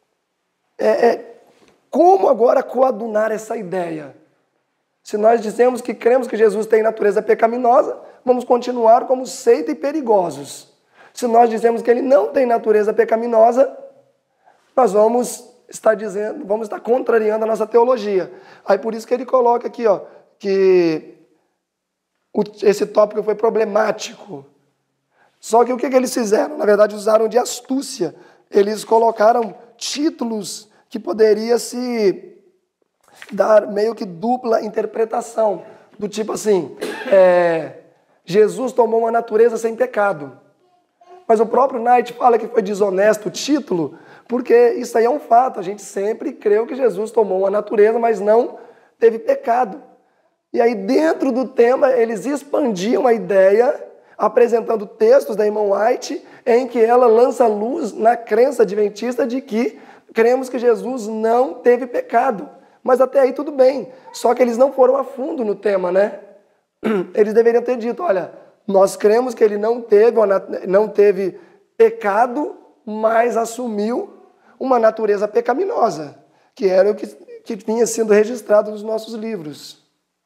É, é, como agora coadunar essa ideia? Se nós dizemos que cremos que Jesus tem natureza pecaminosa, vamos continuar como seita e perigosos. Se nós dizemos que ele não tem natureza pecaminosa, nós vamos estar dizendo, vamos estar contrariando a nossa teologia. Aí por isso que ele coloca aqui, ó, que o, esse tópico foi problemático. Só que o que, que eles fizeram? Na verdade, usaram de astúcia. Eles colocaram títulos que poderia se dar meio que dupla interpretação, do tipo assim, é, Jesus tomou uma natureza sem pecado. Mas o próprio Knight fala que foi desonesto o título, porque isso aí é um fato, a gente sempre creu que Jesus tomou uma natureza, mas não teve pecado. E aí dentro do tema eles expandiam a ideia, apresentando textos da irmã White, em que ela lança luz na crença adventista de que cremos que Jesus não teve pecado. Mas até aí tudo bem. Só que eles não foram a fundo no tema, né? Eles deveriam ter dito, olha, nós cremos que ele não teve, não teve pecado, mas assumiu uma natureza pecaminosa, que era o que, que tinha sido registrado nos nossos livros.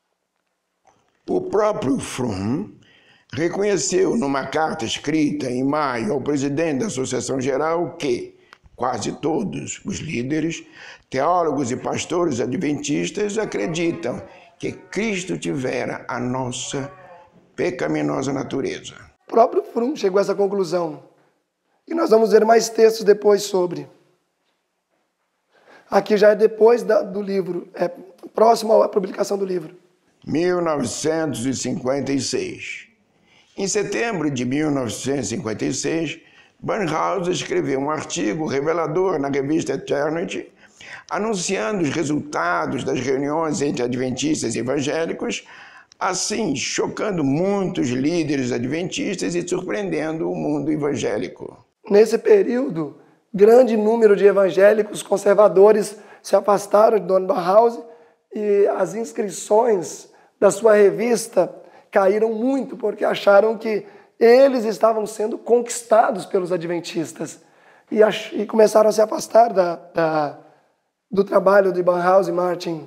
O próprio Fromm reconheceu numa carta escrita em maio ao presidente da Associação Geral que quase todos os líderes, teólogos e pastores adventistas acreditam que Cristo tivera a nossa pecaminosa natureza. O próprio Fromm chegou a essa conclusão. E nós vamos ver mais textos depois sobre. Aqui já é depois da, do livro, é próximo à publicação do livro. mil novecentos e cinquenta e seis. Em setembro de mil novecentos e cinquenta e seis, Barnhouse escreveu um artigo revelador na revista Eternity, anunciando os resultados das reuniões entre adventistas e evangélicos, assim chocando muitos líderes adventistas e surpreendendo o mundo evangélico. Nesse período, grande número de evangélicos conservadores se afastaram de Don Barnhouse e as inscrições da sua revista caíram muito porque acharam que eles estavam sendo conquistados pelos adventistas e, ach- e começaram a se afastar da, da, do trabalho de Barnhouse e Martin.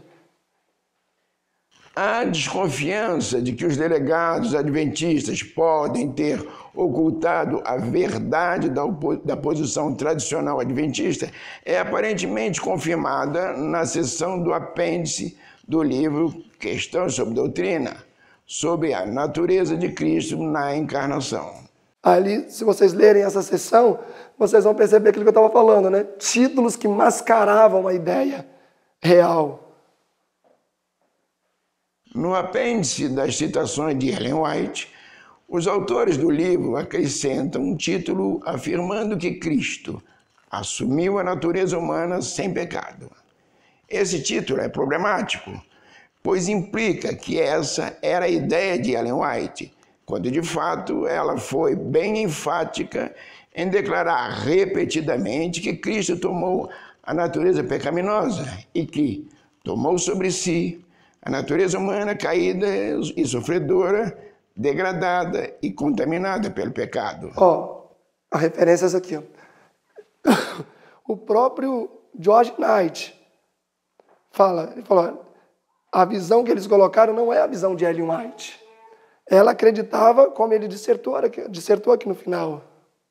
Há desconfiança de que os delegados adventistas podem ter ocultado a verdade da, da posição tradicional adventista é aparentemente confirmada na seção do apêndice do livro Questões sobre Doutrina, sobre a natureza de Cristo na encarnação. Ali, se vocês lerem essa sessão, vocês vão perceber aquilo que eu estava falando, né? Títulos que mascaravam a ideia real. No apêndice das citações de Ellen White, os autores do livro acrescentam um título afirmando que Cristo assumiu a natureza humana sem pecado. Esse título é problemático, pois implica que essa era a ideia de Ellen White, quando de fato ela foi bem enfática em declarar repetidamente que Cristo tomou a natureza pecaminosa e que tomou sobre si a natureza humana caída e sofredora, degradada e contaminada pelo pecado. Ó, a referência é essa aqui, ó. O próprio George Knight fala, ele falou, a visão que eles colocaram não é a visão de Ellen White. Ela acreditava, como ele dissertou, dissertou aqui no final.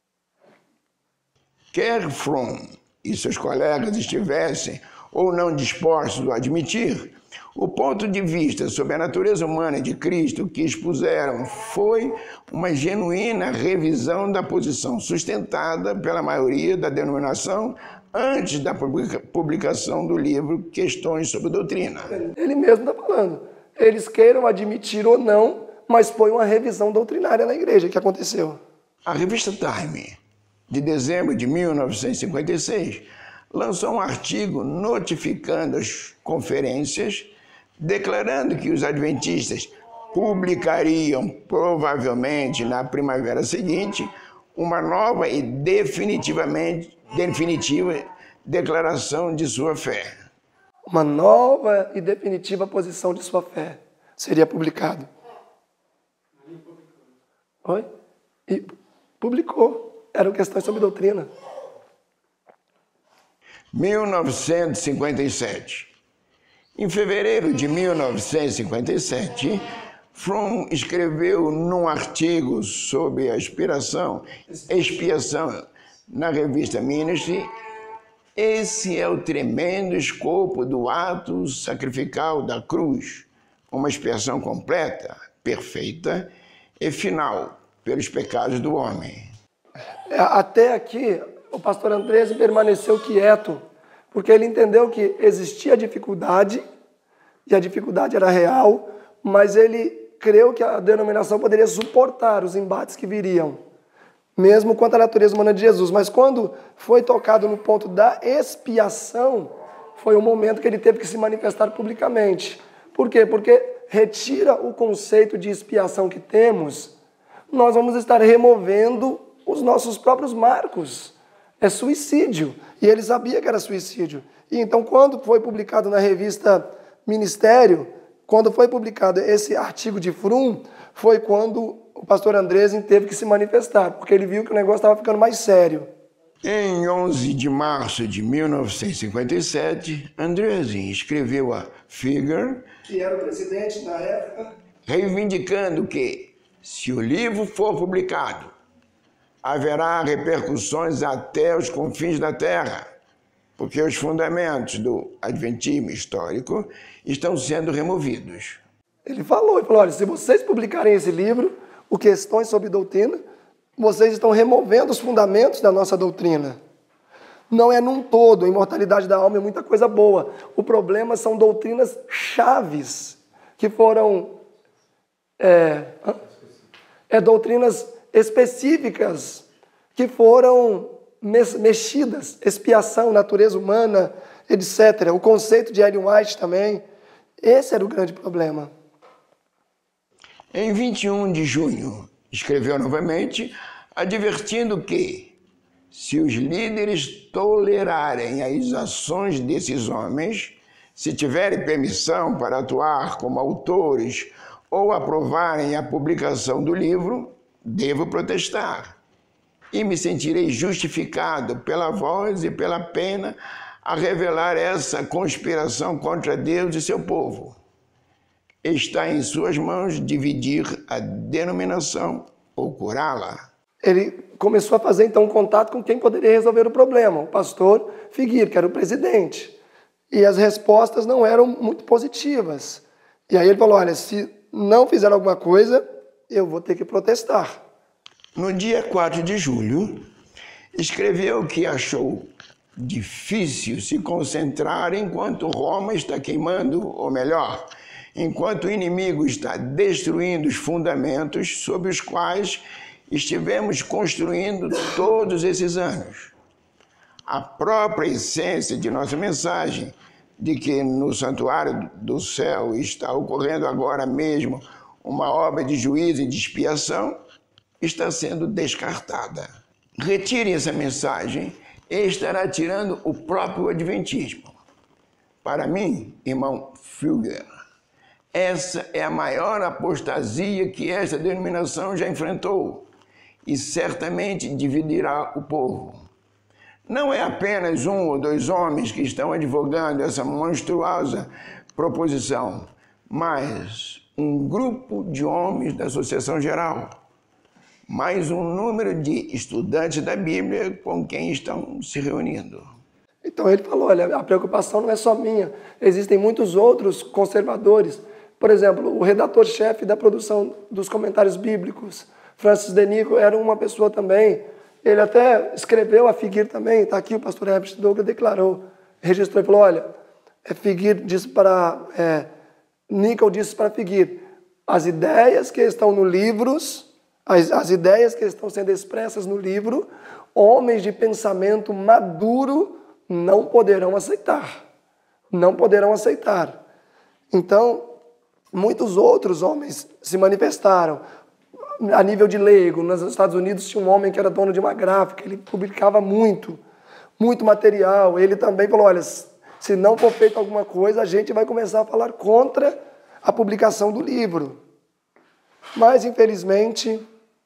Quer Fromm e seus colegas estivessem ou não dispostos a admitir, o ponto de vista sobre a natureza humana de Cristo que expuseram foi uma genuína revisão da posição sustentada pela maioria da denominação antes da publicação do livro Questões sobre Doutrina. Ele mesmo está falando. Eles queiram admitir ou não, mas foi uma revisão doutrinária na igreja que aconteceu. A revista Time, de dezembro de mil novecentos e cinquenta e seis, lançou um artigo notificando as conferências, declarando que os adventistas publicariam, provavelmente na primavera seguinte, uma nova e definitivamente, definitiva declaração de sua fé. Uma nova e definitiva posição de sua fé seria publicado. Oi? E publicou. Eram questões sobre doutrina. mil novecentos e cinquenta e sete. Em fevereiro de mil novecentos e cinquenta e sete, Fromm escreveu num artigo sobre a expiação, expiação na revista Ministry, esse é o tremendo escopo do ato sacrificial da cruz, uma expiação completa, perfeita e final pelos pecados do homem. Até aqui, o pastor Andrés permaneceu quieto, porque ele entendeu que existia dificuldade, e a dificuldade era real, mas ele creu que a denominação poderia suportar os embates que viriam, mesmo quanto à natureza humana de Jesus. Mas quando foi tocado no ponto da expiação, foi o momento que ele teve que se manifestar publicamente. Por quê? Porque retira o conceito de expiação que temos, nós vamos estar removendo os nossos próprios marcos. É suicídio. E ele sabia que era suicídio. E então, quando foi publicado na revista Ministério, quando foi publicado esse artigo de Fromm, foi quando o pastor Andresen teve que se manifestar, porque ele viu que o negócio estava ficando mais sério. Em onze de março de mil novecentos e cinquenta e sete, Andresen escreveu a Figure, que era o presidente na época, reivindicando que, se o livro for publicado, haverá repercussões até os confins da terra, porque os fundamentos do adventismo histórico estão sendo removidos. Ele falou, ele falou, olha, se vocês publicarem esse livro, o Questões sobre Doutrina, vocês estão removendo os fundamentos da nossa doutrina. Não é num todo, a imortalidade da alma é muita coisa boa. O problema são doutrinas chaves, que foram... É, é doutrinas específicas que foram mexidas, expiação, natureza humana, etcétera. O conceito de Ellen White também. Esse era o grande problema. Em vinte e um de junho, escreveu novamente, advertindo que, se os líderes tolerarem as ações desses homens, se tiverem permissão para atuar como autores ou aprovarem a publicação do livro, devo protestar. E me sentirei justificado pela voz e pela pena a revelar essa conspiração contra Deus e seu povo. Está em suas mãos dividir a denominação ou curá-la. Ele começou a fazer, então, um contato com quem poderia resolver o problema, o pastor Figueira, que era o presidente. E as respostas não eram muito positivas. E aí ele falou, olha, se não fizer alguma coisa, eu vou ter que protestar. No dia quatro de julho, escreveu que achou difícil se concentrar enquanto Roma está queimando, ou melhor, enquanto o inimigo está destruindo os fundamentos sobre os quais estivemos construindo todos esses anos. A própria essência de nossa mensagem, de que no santuário do céu está ocorrendo agora mesmo uma obra de juízo e de expiação, está sendo descartada. Retire essa mensagem e estará tirando o próprio adventismo. Para mim, irmão Fugger, essa é a maior apostasia que esta denominação já enfrentou e certamente dividirá o povo. Não é apenas um ou dois homens que estão advogando essa monstruosa proposição, mas um grupo de homens da Associação Geral, mais um número de estudantes da Bíblia com quem estão se reunindo. Então ele falou, olha, a preocupação não é só minha, existem muitos outros conservadores. Por exemplo, o redator-chefe da produção dos comentários bíblicos, Francis Denico, era uma pessoa também, ele até escreveu a Figueira também, está aqui o pastor Herbert Douglas declarou, registrou e falou, olha, Figueira disse para, é, Nicol disse para Figueira, as ideias que estão no livros, as, as ideias que estão sendo expressas no livro, homens de pensamento maduro não poderão aceitar, não poderão aceitar. Então, muitos outros homens se manifestaram. A nível de leigo, nos Estados Unidos tinha um homem que era dono de uma gráfica, ele publicava muito, muito material. Ele também falou, olha, se não for feito alguma coisa, a gente vai começar a falar contra a publicação do livro. Mas, infelizmente,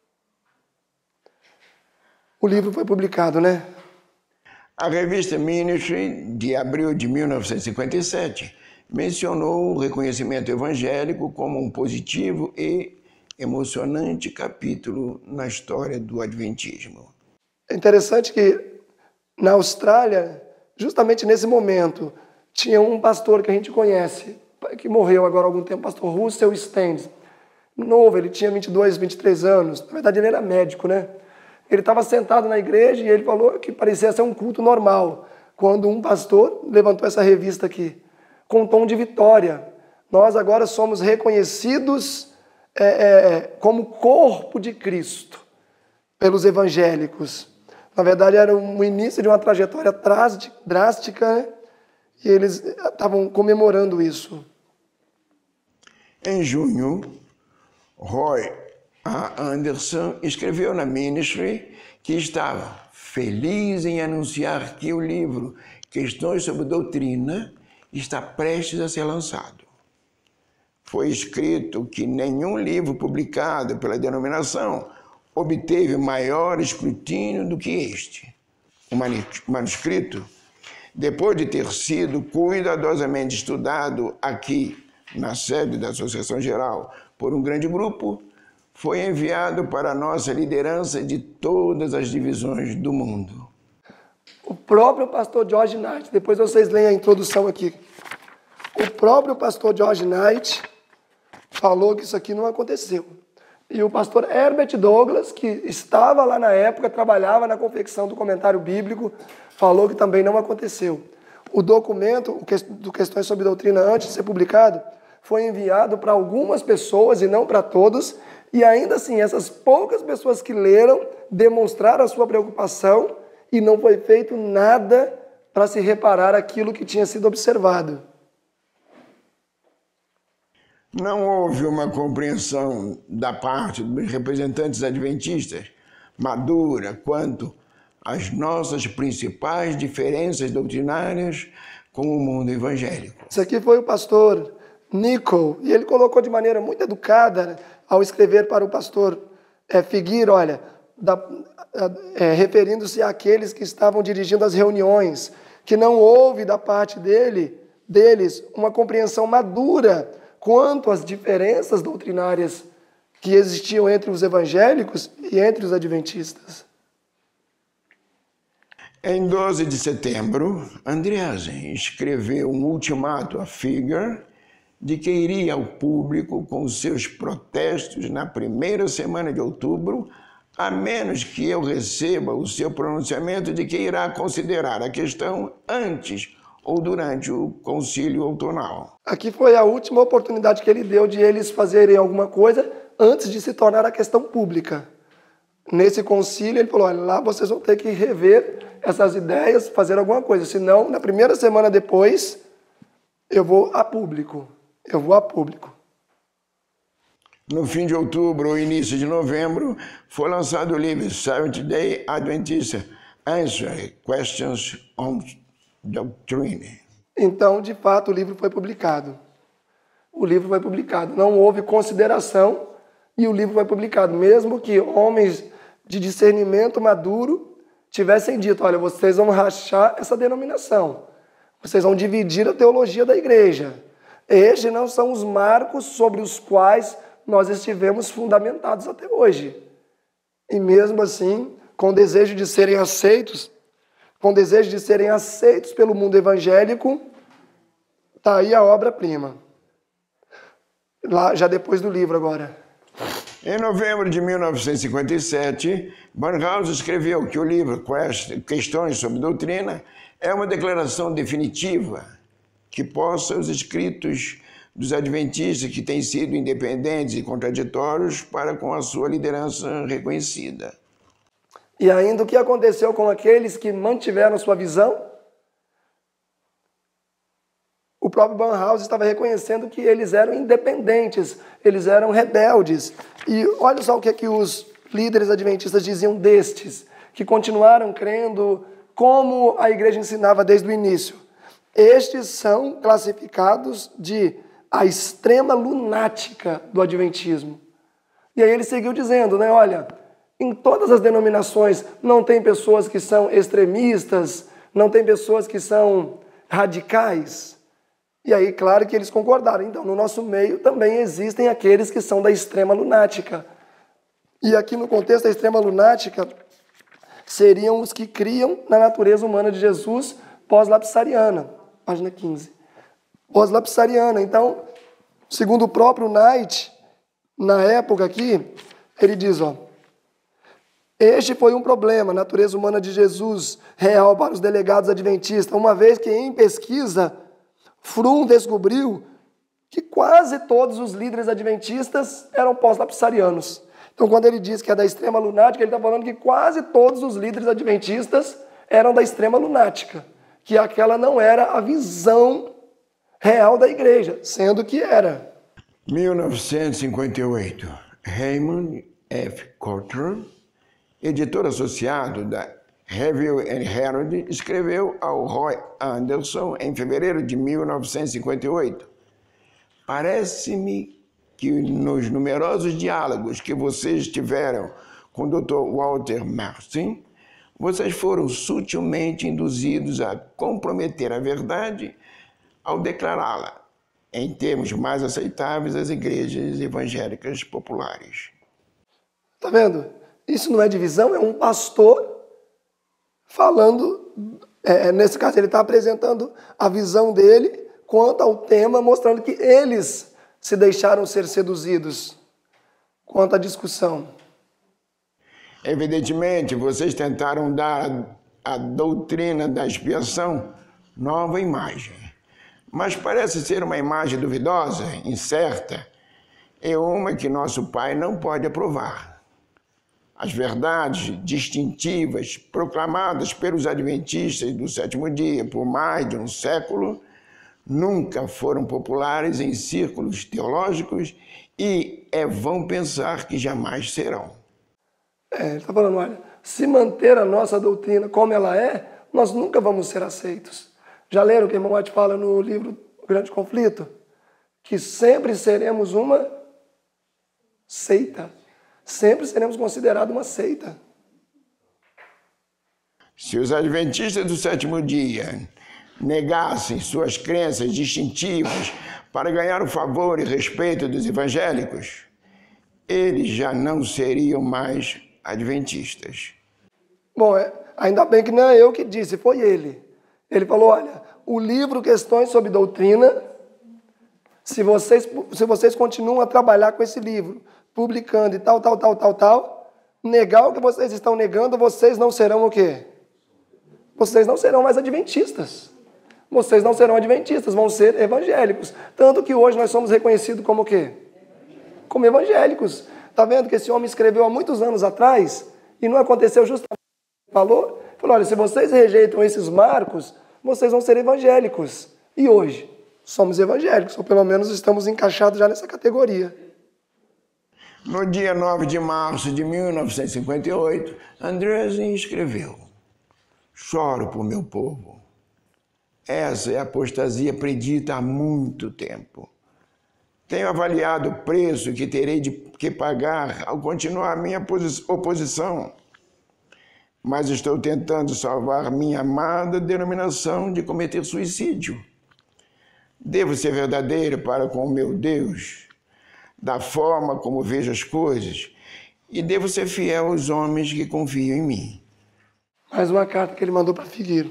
o livro foi publicado, né? A revista Ministry, de abril de mil novecentos e cinquenta e sete, mencionou o reconhecimento evangélico como um positivo e emocionante capítulo na história do adventismo. É interessante que na Austrália, justamente nesse momento, tinha um pastor que a gente conhece, que morreu agora há algum tempo, o pastor Russell Stanley. Novo, ele tinha vinte e dois, vinte e três anos, na verdade ele era médico, né? Ele estava sentado na igreja e ele falou que parecia ser um culto normal, quando um pastor levantou essa revista aqui, com um tom de vitória. Nós agora somos reconhecidos é, é, como corpo de Cristo pelos evangélicos. Na verdade, era o início de uma trajetória drástica, né? E eles estavam comemorando isso. Em junho, Roy A. Anderson escreveu na Ministry que estava feliz em anunciar que o livro Questões sobre Doutrina está prestes a ser lançado. Foi escrito que nenhum livro publicado pela denominação obteve maior escrutínio do que este. O manuscrito, depois de ter sido cuidadosamente estudado aqui na sede da Associação Geral por um grande grupo, foi enviado para a nossa liderança de todas as divisões do mundo. O próprio pastor George Knight, depois vocês leem a introdução aqui. O próprio pastor George Knight falou que isso aqui não aconteceu. E o pastor Herbert Douglas, que estava lá na época, trabalhava na confecção do comentário bíblico, falou que também não aconteceu. O documento do Questões sobre Doutrina, antes de ser publicado, foi enviado para algumas pessoas e não para todos, e ainda assim, essas poucas pessoas que leram demonstraram a sua preocupação e não foi feito nada para se reparar aquilo que tinha sido observado. Não houve uma compreensão da parte dos representantes adventistas madura quanto às nossas principais diferenças doutrinárias com o mundo evangélico. Isso aqui foi o pastor Nicol, e ele colocou de maneira muito educada, né, ao escrever para o pastor é, Figueira, olha, da, é, referindo-se àqueles que estavam dirigindo as reuniões, que não houve da parte dele, deles uma compreensão madura quanto às diferenças doutrinárias que existiam entre os evangélicos e entre os adventistas. Em doze de setembro, Andreasen escreveu um ultimato a Figueira de que iria ao público com seus protestos na primeira semana de outubro, a menos que eu receba o seu pronunciamento de que irá considerar a questão antes ou durante o concílio outonal. Aqui foi a última oportunidade que ele deu de eles fazerem alguma coisa antes de se tornar a questão pública. Nesse concílio, ele falou, olha, lá vocês vão ter que rever essas ideias, fazer alguma coisa, senão, na primeira semana depois, eu vou a público. Eu vou a público. No fim de outubro ou início de novembro, foi lançado o livro Seventh-day Adventist Answer Questions on Doctrine. Então, de fato, o livro foi publicado. O livro foi publicado. Não houve consideração e o livro foi publicado. Mesmo que homens de discernimento maduro tivessem dito, olha, vocês vão rachar essa denominação. Vocês vão dividir a teologia da igreja. Estes não são os marcos sobre os quais nós estivemos fundamentados até hoje. E mesmo assim, com o desejo de serem aceitos, com o desejo de serem aceitos pelo mundo evangélico, está aí a obra-prima. Lá, já depois do livro agora. Em novembro de mil novecentos e cinquenta e sete, Barnhouse escreveu que o livro Questões sobre Doutrina é uma declaração definitiva que possa os escritos dos adventistas que têm sido independentes e contraditórios para com a sua liderança reconhecida. E ainda o que aconteceu com aqueles que mantiveram sua visão? O próprio Barnhouse estava reconhecendo que eles eram independentes, eles eram rebeldes. E olha só o que é que os líderes adventistas diziam destes, que continuaram crendo como a igreja ensinava desde o início. Estes são classificados de a extrema lunática do adventismo. E aí ele seguiu dizendo, né, olha, em todas as denominações não tem pessoas que são extremistas, não tem pessoas que são radicais. E aí, claro que eles concordaram. Então, no nosso meio também existem aqueles que são da extrema lunática. E aqui no contexto da extrema lunática, seriam os que criam na natureza humana de Jesus pós-lapsariana. Página quinze. Pós-lapsariana. Então, segundo o próprio Knight, na época aqui, ele diz, ó, este foi um problema, a natureza humana de Jesus, real para os delegados adventistas, uma vez que em pesquisa, Frum descobriu que quase todos os líderes adventistas eram pós-lapsarianos. Então, quando ele diz que é da extrema lunática, ele está falando que quase todos os líderes adventistas eram da extrema lunática, que aquela não era a visão real da igreja, sendo que era. mil novecentos e cinquenta e oito, Raymond F. Cottrell, editor associado da Review and Herald, escreveu ao Roy Anderson em fevereiro de mil novecentos e cinquenta e oito. Parece-me que nos numerosos diálogos que vocês tiveram com o doutor Walter Martin, vocês foram sutilmente induzidos a comprometer a verdade ao declará-la em termos mais aceitáveis às igrejas evangélicas populares. Tá vendo? Isso não é divisão, é um pastor falando, é, nesse caso ele está apresentando a visão dele quanto ao tema, mostrando que eles se deixaram ser seduzidos quanto à discussão. Evidentemente, vocês tentaram dar à doutrina da expiação nova imagem, mas parece ser uma imagem duvidosa, incerta, e uma que nosso Pai não pode aprovar. As verdades distintivas proclamadas pelos adventistas do sétimo dia por mais de um século nunca foram populares em círculos teológicos e é vão pensar que jamais serão. É, ele está falando, olha, se manter a nossa doutrina como ela é, nós nunca vamos ser aceitos. Já leram o que o irmão White fala no livro O Grande Conflito? Que sempre seremos uma seita. Sempre seremos considerados uma seita. Se os adventistas do sétimo dia negassem suas crenças distintivas para ganhar o favor e respeito dos evangélicos, eles já não seriam mais adventistas. Bom, é, ainda bem que não é eu que disse, foi ele. Ele falou, olha, o livro Questões sobre Doutrina, se vocês, se vocês continuam a trabalhar com esse livro, publicando e tal, tal, tal, tal, tal, negar o que vocês estão negando, vocês não serão o quê? Vocês não serão mais adventistas. Vocês não serão adventistas, vão ser evangélicos. Tanto que hoje nós somos reconhecidos como o quê? Como evangélicos. Está vendo que esse homem escreveu há muitos anos atrás e não aconteceu justamente o que ele falou? Falou, olha, se vocês rejeitam esses marcos, vocês vão ser evangélicos. E hoje, somos evangélicos, ou pelo menos estamos encaixados já nessa categoria. No dia nove de março de mil novecentos e cinquenta e oito, Andresen escreveu: choro por meu povo. Essa é a apostasia predita há muito tempo. Tenho avaliado o preço que terei de que pagar ao continuar a minha oposição, mas estou tentando salvar minha amada denominação de cometer suicídio. Devo ser verdadeiro para com o meu Deus, da forma como vejo as coisas, e devo ser fiel aos homens que confiam em mim. Mais uma carta que ele mandou para Figueiro.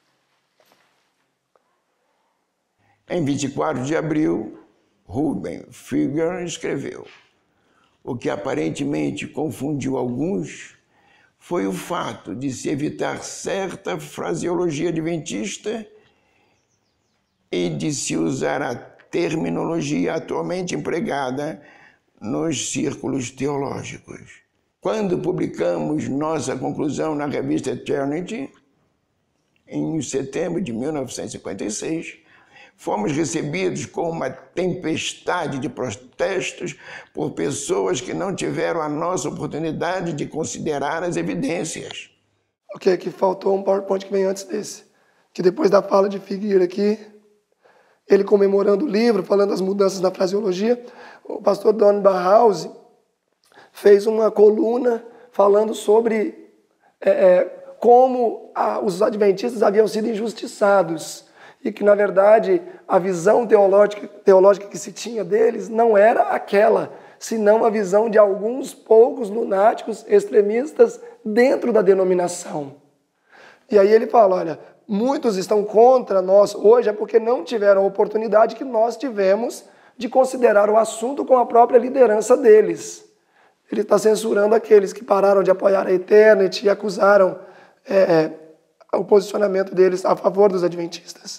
Em vinte e quatro de abril, Ruben Figueiro escreveu: o que aparentemente confundiu alguns foi o fato de se evitar certa fraseologia adventista e de se usar a terminologia atualmente empregada nos círculos teológicos. Quando publicamos nossa conclusão na revista Eternity, em setembro de mil novecentos e cinquenta e seis, fomos recebidos com uma tempestade de protestos por pessoas que não tiveram a nossa oportunidade de considerar as evidências. Ok, aqui faltou um PowerPoint que vem antes desse. Que depois da fala de Figueiro aqui, ele comemorando o livro, falando das mudanças na fraseologia, o pastor Don Barhouse fez uma coluna falando sobre é, é, como a, os adventistas haviam sido injustiçados e que, na verdade, a visão teológica, teológica que se tinha deles não era aquela, senão a visão de alguns poucos lunáticos extremistas dentro da denominação. E aí ele fala, olha, muitos estão contra nós hoje é porque não tiveram a oportunidade que nós tivemos de considerar o assunto com a própria liderança deles. Ele está censurando aqueles que pararam de apoiar a Eternity e acusaram é, o posicionamento deles a favor dos adventistas.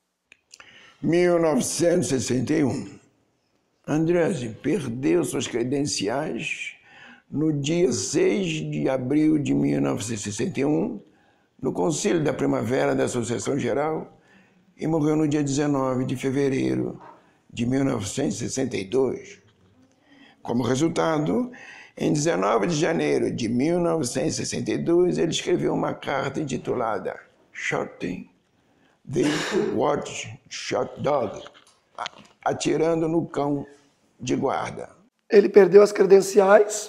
mil novecentos e sessenta e um. Andresen perdeu suas credenciais no dia seis de abril de mil novecentos e sessenta e um, no Concílio da Primavera da Associação Geral, e morreu no dia dezenove de fevereiro de mil novecentos e sessenta e dois. Como resultado, em dezenove de janeiro de mil novecentos e sessenta e dois, ele escreveu uma carta intitulada Shooting the Watchshot Dog, atirando no cão de guarda. Ele perdeu as credenciais,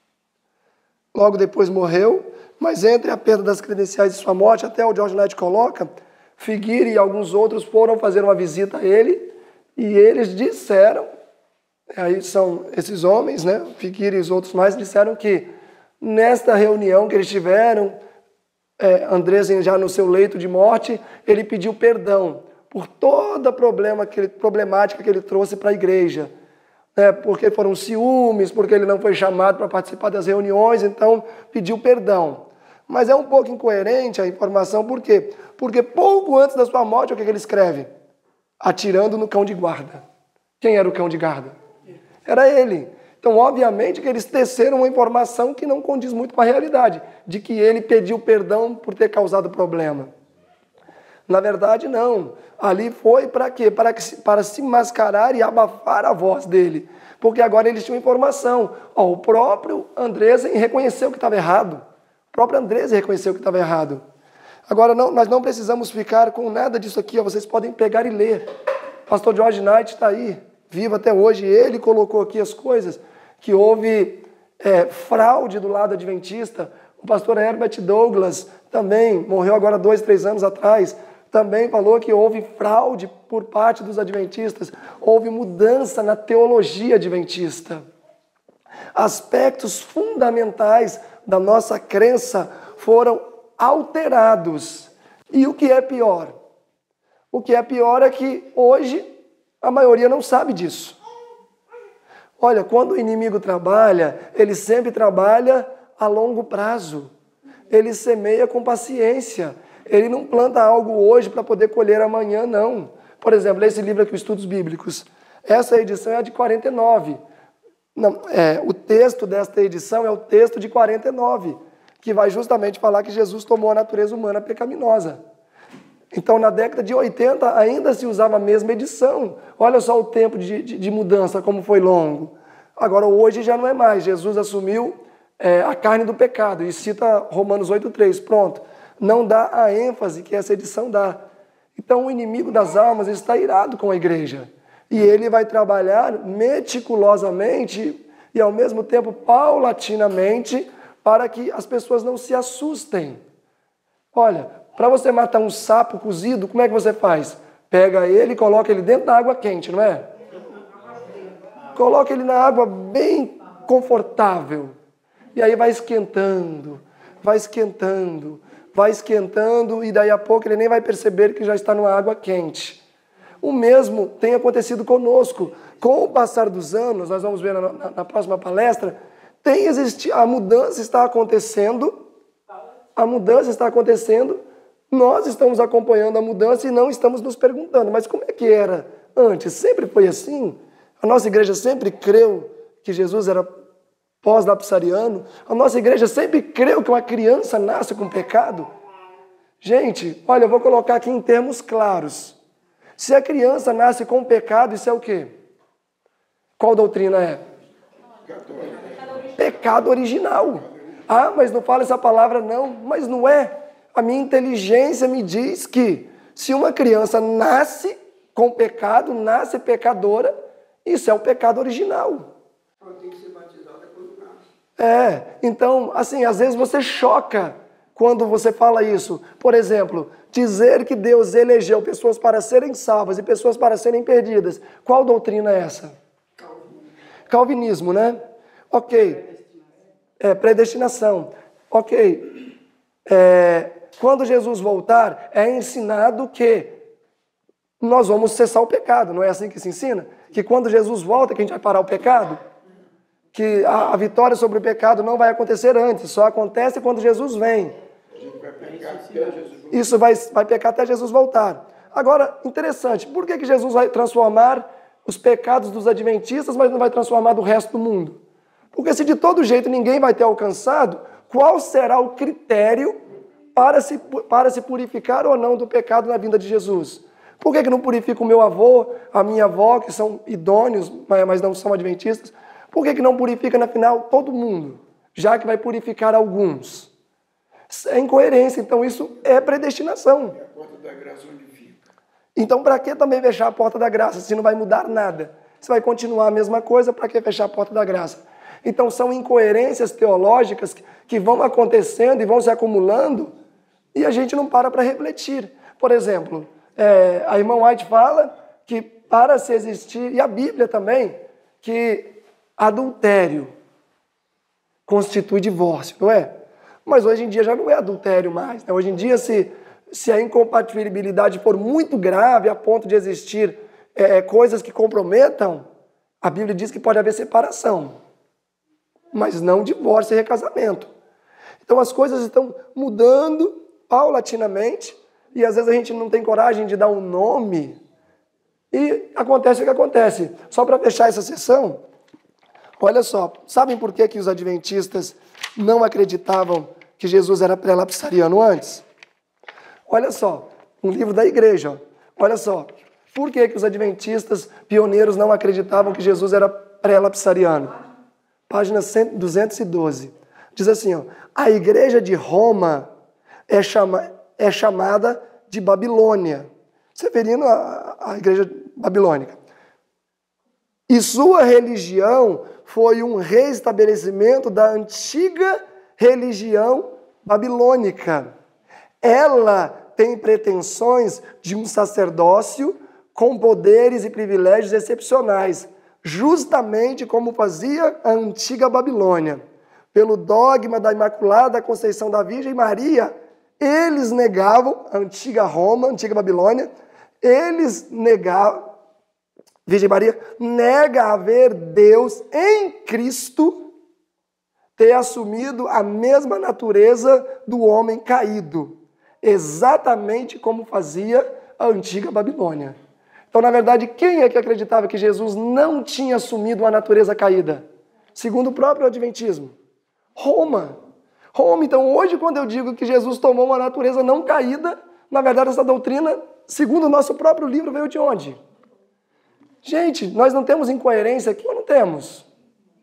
logo depois morreu, mas entre a perda das credenciais e sua morte, até o George Knight coloca, Figueiro e alguns outros foram fazer uma visita a ele, e eles disseram, aí são esses homens, né, Figueiro e os outros mais, disseram que nesta reunião que eles tiveram, é, Andresen já no seu leito de morte, ele pediu perdão por toda a problema que ele, problemática que ele trouxe para a igreja, né, porque foram ciúmes, porque ele não foi chamado para participar das reuniões, então pediu perdão. Mas é um pouco incoerente a informação, por quê? Porque pouco antes da sua morte, o que ele escreve? Atirando no cão de guarda. Quem era o cão de guarda? Era ele. Então, obviamente, que eles teceram uma informação que não condiz muito com a realidade, de que ele pediu perdão por ter causado problema. Na verdade, não. Ali foi para quê? Para, que, para se mascarar e abafar a voz dele. Porque agora eles tinham informação. Ó, o próprio Andresen reconheceu que estava errado. O próprio Andresen reconheceu que estava errado. Agora, não, nós não precisamos ficar com nada disso aqui. Ó, vocês podem pegar e ler. O pastor George Knight está aí, vivo até hoje. Ele colocou aqui as coisas que houve é, fraude do lado adventista. O pastor Herbert Douglas também morreu agora dois, três anos atrás. Também falou que houve fraude por parte dos adventistas. Houve mudança na teologia adventista. Aspectos fundamentais da nossa crença foram alterados. E o que é pior? O que é pior é que hoje a maioria não sabe disso. Olha, quando o inimigo trabalha, ele sempre trabalha a longo prazo. Ele semeia com paciência. Ele não planta algo hoje para poder colher amanhã, não. Por exemplo, esse livro aqui, Estudos Bíblicos. Essa edição é a de quarenta e nove. Não, é, o texto desta edição é o texto de quarenta e nove, que vai justamente falar que Jesus tomou a natureza humana pecaminosa. Então, na década de oitenta, ainda se usava a mesma edição. Olha só o tempo de, de, de mudança, como foi longo. Agora, hoje já não é mais. Jesus assumiu é, a carne do pecado e cita Romanos oito, três. Pronto. Não dá a ênfase que essa edição dá. Então, o inimigo das almas está irado com a igreja. E ele vai trabalhar meticulosamente e, ao mesmo tempo, paulatinamente, para que as pessoas não se assustem. Olha, para você matar um sapo cozido, como é que você faz? Pega ele e coloca ele dentro da água quente, não é? Coloca ele na água bem confortável. E aí vai esquentando, vai esquentando, vai esquentando, e daí a pouco ele nem vai perceber que já está numa água quente. O mesmo tem acontecido conosco. Com o passar dos anos, nós vamos ver na, na, na próxima palestra, tem existido, a mudança está acontecendo, a mudança está acontecendo, nós estamos acompanhando a mudança e não estamos nos perguntando, mas como é que era antes? Sempre foi assim? A nossa igreja sempre creu que Jesus era pós-lapsariano? A nossa igreja sempre creu que uma criança nasce com pecado? Gente, olha, eu vou colocar aqui em termos claros. Se a criança nasce com pecado, isso é o quê? Qual doutrina é? Pecado original. Ah, mas não fala essa palavra não. Mas não é. A minha inteligência me diz que se uma criança nasce com pecado, nasce pecadora, isso é o pecado original. Ela tem que ser batizada quando nasce. É, então, assim, às vezes você choca quando você fala isso. Por exemplo, dizer que Deus elegeu pessoas para serem salvas e pessoas para serem perdidas. Qual doutrina é essa? Calvinismo, né? Ok. É, predestinação. Ok. É, quando Jesus voltar, é ensinado que nós vamos cessar o pecado. Não é assim que se ensina? Que quando Jesus volta, que a gente vai parar o pecado? Que a, a vitória sobre o pecado não vai acontecer antes, só acontece quando Jesus vem. Isso vai, vai pecar até Jesus voltar. Agora, interessante, por que, que Jesus vai transformar os pecados dos adventistas, mas não vai transformar do resto do mundo? Porque se de todo jeito ninguém vai ter alcançado, qual será o critério para se, para se purificar ou não do pecado na vinda de Jesus? Por que, que não purifica o meu avô, a minha avó, que são idôneos, mas não são adventistas? Por que, que não purifica, na final, todo mundo, já que vai purificar alguns? É incoerência, então isso é predestinação. É a porta da graça onde fica. Então, para que também fechar a porta da graça, se não vai mudar nada? Se vai continuar a mesma coisa, para que fechar a porta da graça? Então, são incoerências teológicas que vão acontecendo e vão se acumulando e a gente não para para refletir. Por exemplo, é, a irmã White fala que para se existir, e a Bíblia também, que adultério constitui divórcio, não é? Mas hoje em dia já não é adultério mais. Né? Hoje em dia, se, se a incompatibilidade for muito grave a ponto de existir é, coisas que comprometam, a Bíblia diz que pode haver separação, mas não divórcio e recasamento. Então as coisas estão mudando paulatinamente e às vezes a gente não tem coragem de dar um nome e acontece o que acontece. Só para fechar essa sessão, olha só, sabem por que, que os adventistas não acreditavam que Jesus era pré-lapsariano antes? Olha só, um livro da igreja, olha só, por que, que os adventistas pioneiros não acreditavam que Jesus era pré-lapsariano? Página duzentos e doze, diz assim, ó, a igreja de Roma é, chama, é chamada de Babilônia, referindo à igreja babilônica, e sua religião foi um reestabelecimento da antiga religião babilônica. Ela tem pretensões de um sacerdócio com poderes e privilégios excepcionais, justamente como fazia a antiga Babilônia. Pelo dogma da Imaculada Conceição da Virgem Maria, eles negavam, a antiga Roma, a antiga Babilônia, eles negavam, Virgem Maria nega haver Deus em Cristo ter assumido a mesma natureza do homem caído, exatamente como fazia a antiga Babilônia. Então, na verdade, quem é que acreditava que Jesus não tinha assumido uma natureza caída? Segundo o próprio Adventismo. Roma. Roma. Então, hoje, quando eu digo que Jesus tomou uma natureza não caída, na verdade, essa doutrina, segundo o nosso próprio livro, veio de onde? Gente, nós não temos incoerência aqui ou não temos?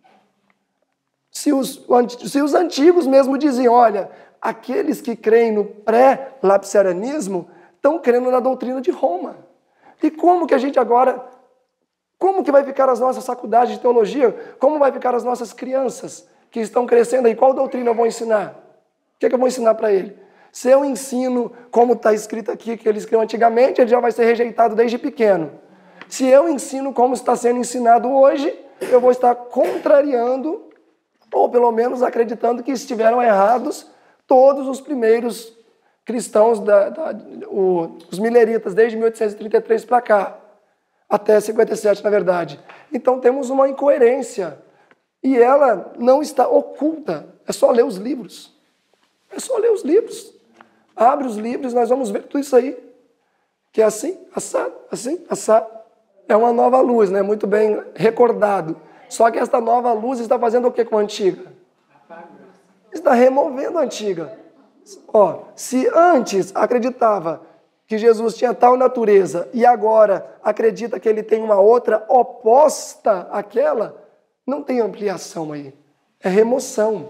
Se os, se os antigos mesmo diziam, olha, aqueles que creem no pré-lapsarianismo estão crendo na doutrina de Roma. E como que a gente agora, como que vai ficar as nossas faculdades de teologia? Como vai ficar as nossas crianças que estão crescendo aí? Qual doutrina eu vou ensinar? O que, é que eu vou ensinar para ele? Se eu ensino como está escrito aqui, que eles criam antigamente, ele já vai ser rejeitado desde pequeno. Se eu ensino como está sendo ensinado hoje, eu vou estar contrariando, ou pelo menos acreditando que estiveram errados todos os primeiros cristãos, da, da, o, os mileritas, desde mil oitocentos e trinta e três para cá, até cinquenta e sete, na verdade. Então temos uma incoerência, e ela não está oculta, é só ler os livros. É só ler os livros. Abre os livros, nós vamos ver tudo isso aí. Que é assim, assado, assim, assado. É uma nova luz, né? Muito bem recordado. Só que esta nova luz está fazendo o que com a antiga? Está removendo a antiga. Ó, se antes acreditava que Jesus tinha tal natureza e agora acredita que ele tem uma outra oposta àquela, não tem ampliação aí. É remoção.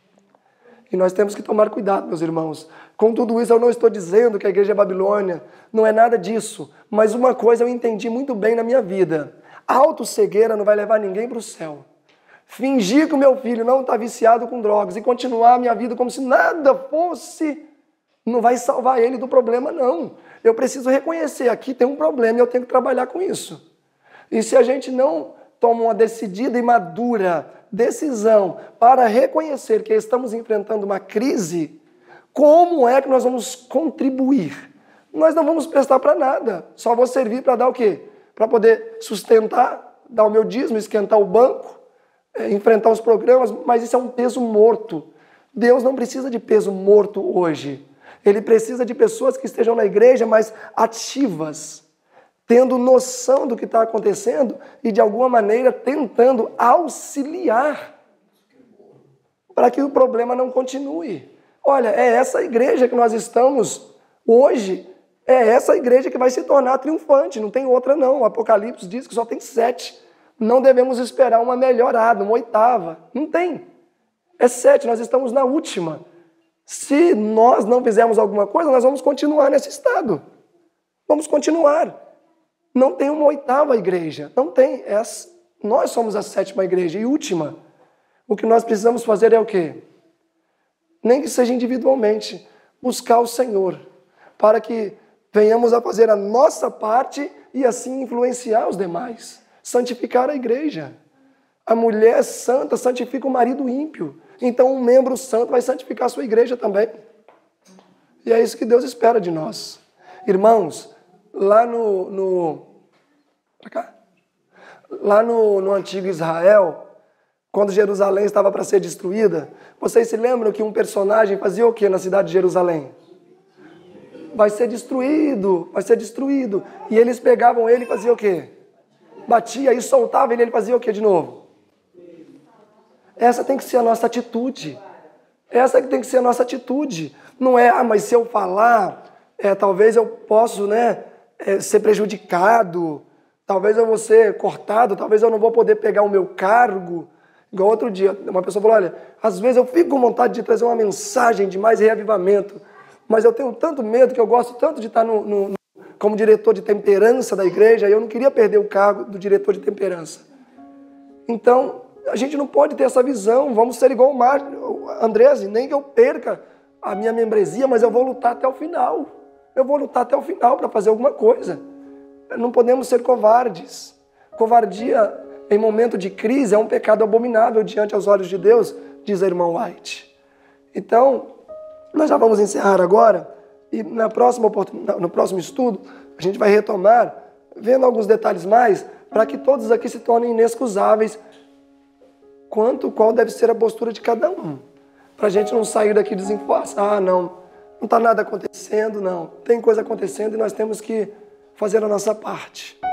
E nós temos que tomar cuidado, meus irmãos. Com tudo isso, eu não estou dizendo que a igreja é Babilônia, não é nada disso. Mas uma coisa eu entendi muito bem na minha vida. Autocegueira não vai levar ninguém para o céu. Fingir que o meu filho não está viciado com drogas e continuar a minha vida como se nada fosse, não vai salvar ele do problema, não. Eu preciso reconhecer, aqui tem um problema e eu tenho que trabalhar com isso. E se a gente não toma uma decidida e madura decisão para reconhecer que estamos enfrentando uma crise, como é que nós vamos contribuir? Nós não vamos prestar para nada, só vou servir para dar o quê? Para poder sustentar, dar o meu dízimo, esquentar o banco, é, enfrentar os programas, mas isso é um peso morto. Deus não precisa de peso morto hoje. Ele precisa de pessoas que estejam na igreja, mas ativas, tendo noção do que está acontecendo e, de alguma maneira, tentando auxiliar para que o problema não continue. Olha, é essa igreja que nós estamos hoje, é essa igreja que vai se tornar triunfante, não tem outra não. O Apocalipse diz que só tem sete. Não devemos esperar uma melhorada, uma oitava. Não tem. É sete, nós estamos na última. Se nós não fizermos alguma coisa, nós vamos continuar nesse estado. Vamos continuar. Não tem uma oitava igreja. Não tem. É a... Nós somos a sétima igreja e última. O que nós precisamos fazer é o quê? Nem que seja individualmente, buscar o Senhor, para que venhamos a fazer a nossa parte e assim influenciar os demais. Santificar a igreja. A mulher santa santifica o marido ímpio. Então um membro santo vai santificar a sua igreja também. E é isso que Deus espera de nós. Irmãos, lá no, no, pra cá? Lá no, no antigo Israel, quando Jerusalém estava para ser destruída, vocês se lembram que um personagem fazia o que na cidade de Jerusalém? Vai ser destruído, vai ser destruído. E eles pegavam ele e faziam o quê? Batia e soltava ele, ele fazia o quê de novo? Essa tem que ser a nossa atitude. Essa que tem que ser a nossa atitude. Não é, ah, mas se eu falar, é, talvez eu possa, né, é, ser prejudicado, talvez eu vou ser cortado, talvez eu não vou poder pegar o meu cargo. Igual outro dia, uma pessoa falou, olha, às vezes eu fico com vontade de trazer uma mensagem de mais reavivamento, mas eu tenho tanto medo, que eu gosto tanto de estar no, no, no, como diretor de temperança da igreja, e eu não queria perder o cargo do diretor de temperança. Então, a gente não pode ter essa visão, vamos ser igual o Mar, Andrés, nem que eu perca a minha membresia, mas eu vou lutar até o final. Eu vou lutar até o final para fazer alguma coisa. Não podemos ser covardes. Covardia em momento de crise é um pecado abominável diante aos olhos de Deus, diz a irmã White. Então, nós já vamos encerrar agora, e na próxima oportunidade, no próximo estudo, a gente vai retomar, vendo alguns detalhes mais, para que todos aqui se tornem inexcusáveis quanto qual deve ser a postura de cada um. Para a gente não sair daqui desenforçado, ah, não, não está nada acontecendo, não. Tem coisa acontecendo e nós temos que fazer a nossa parte.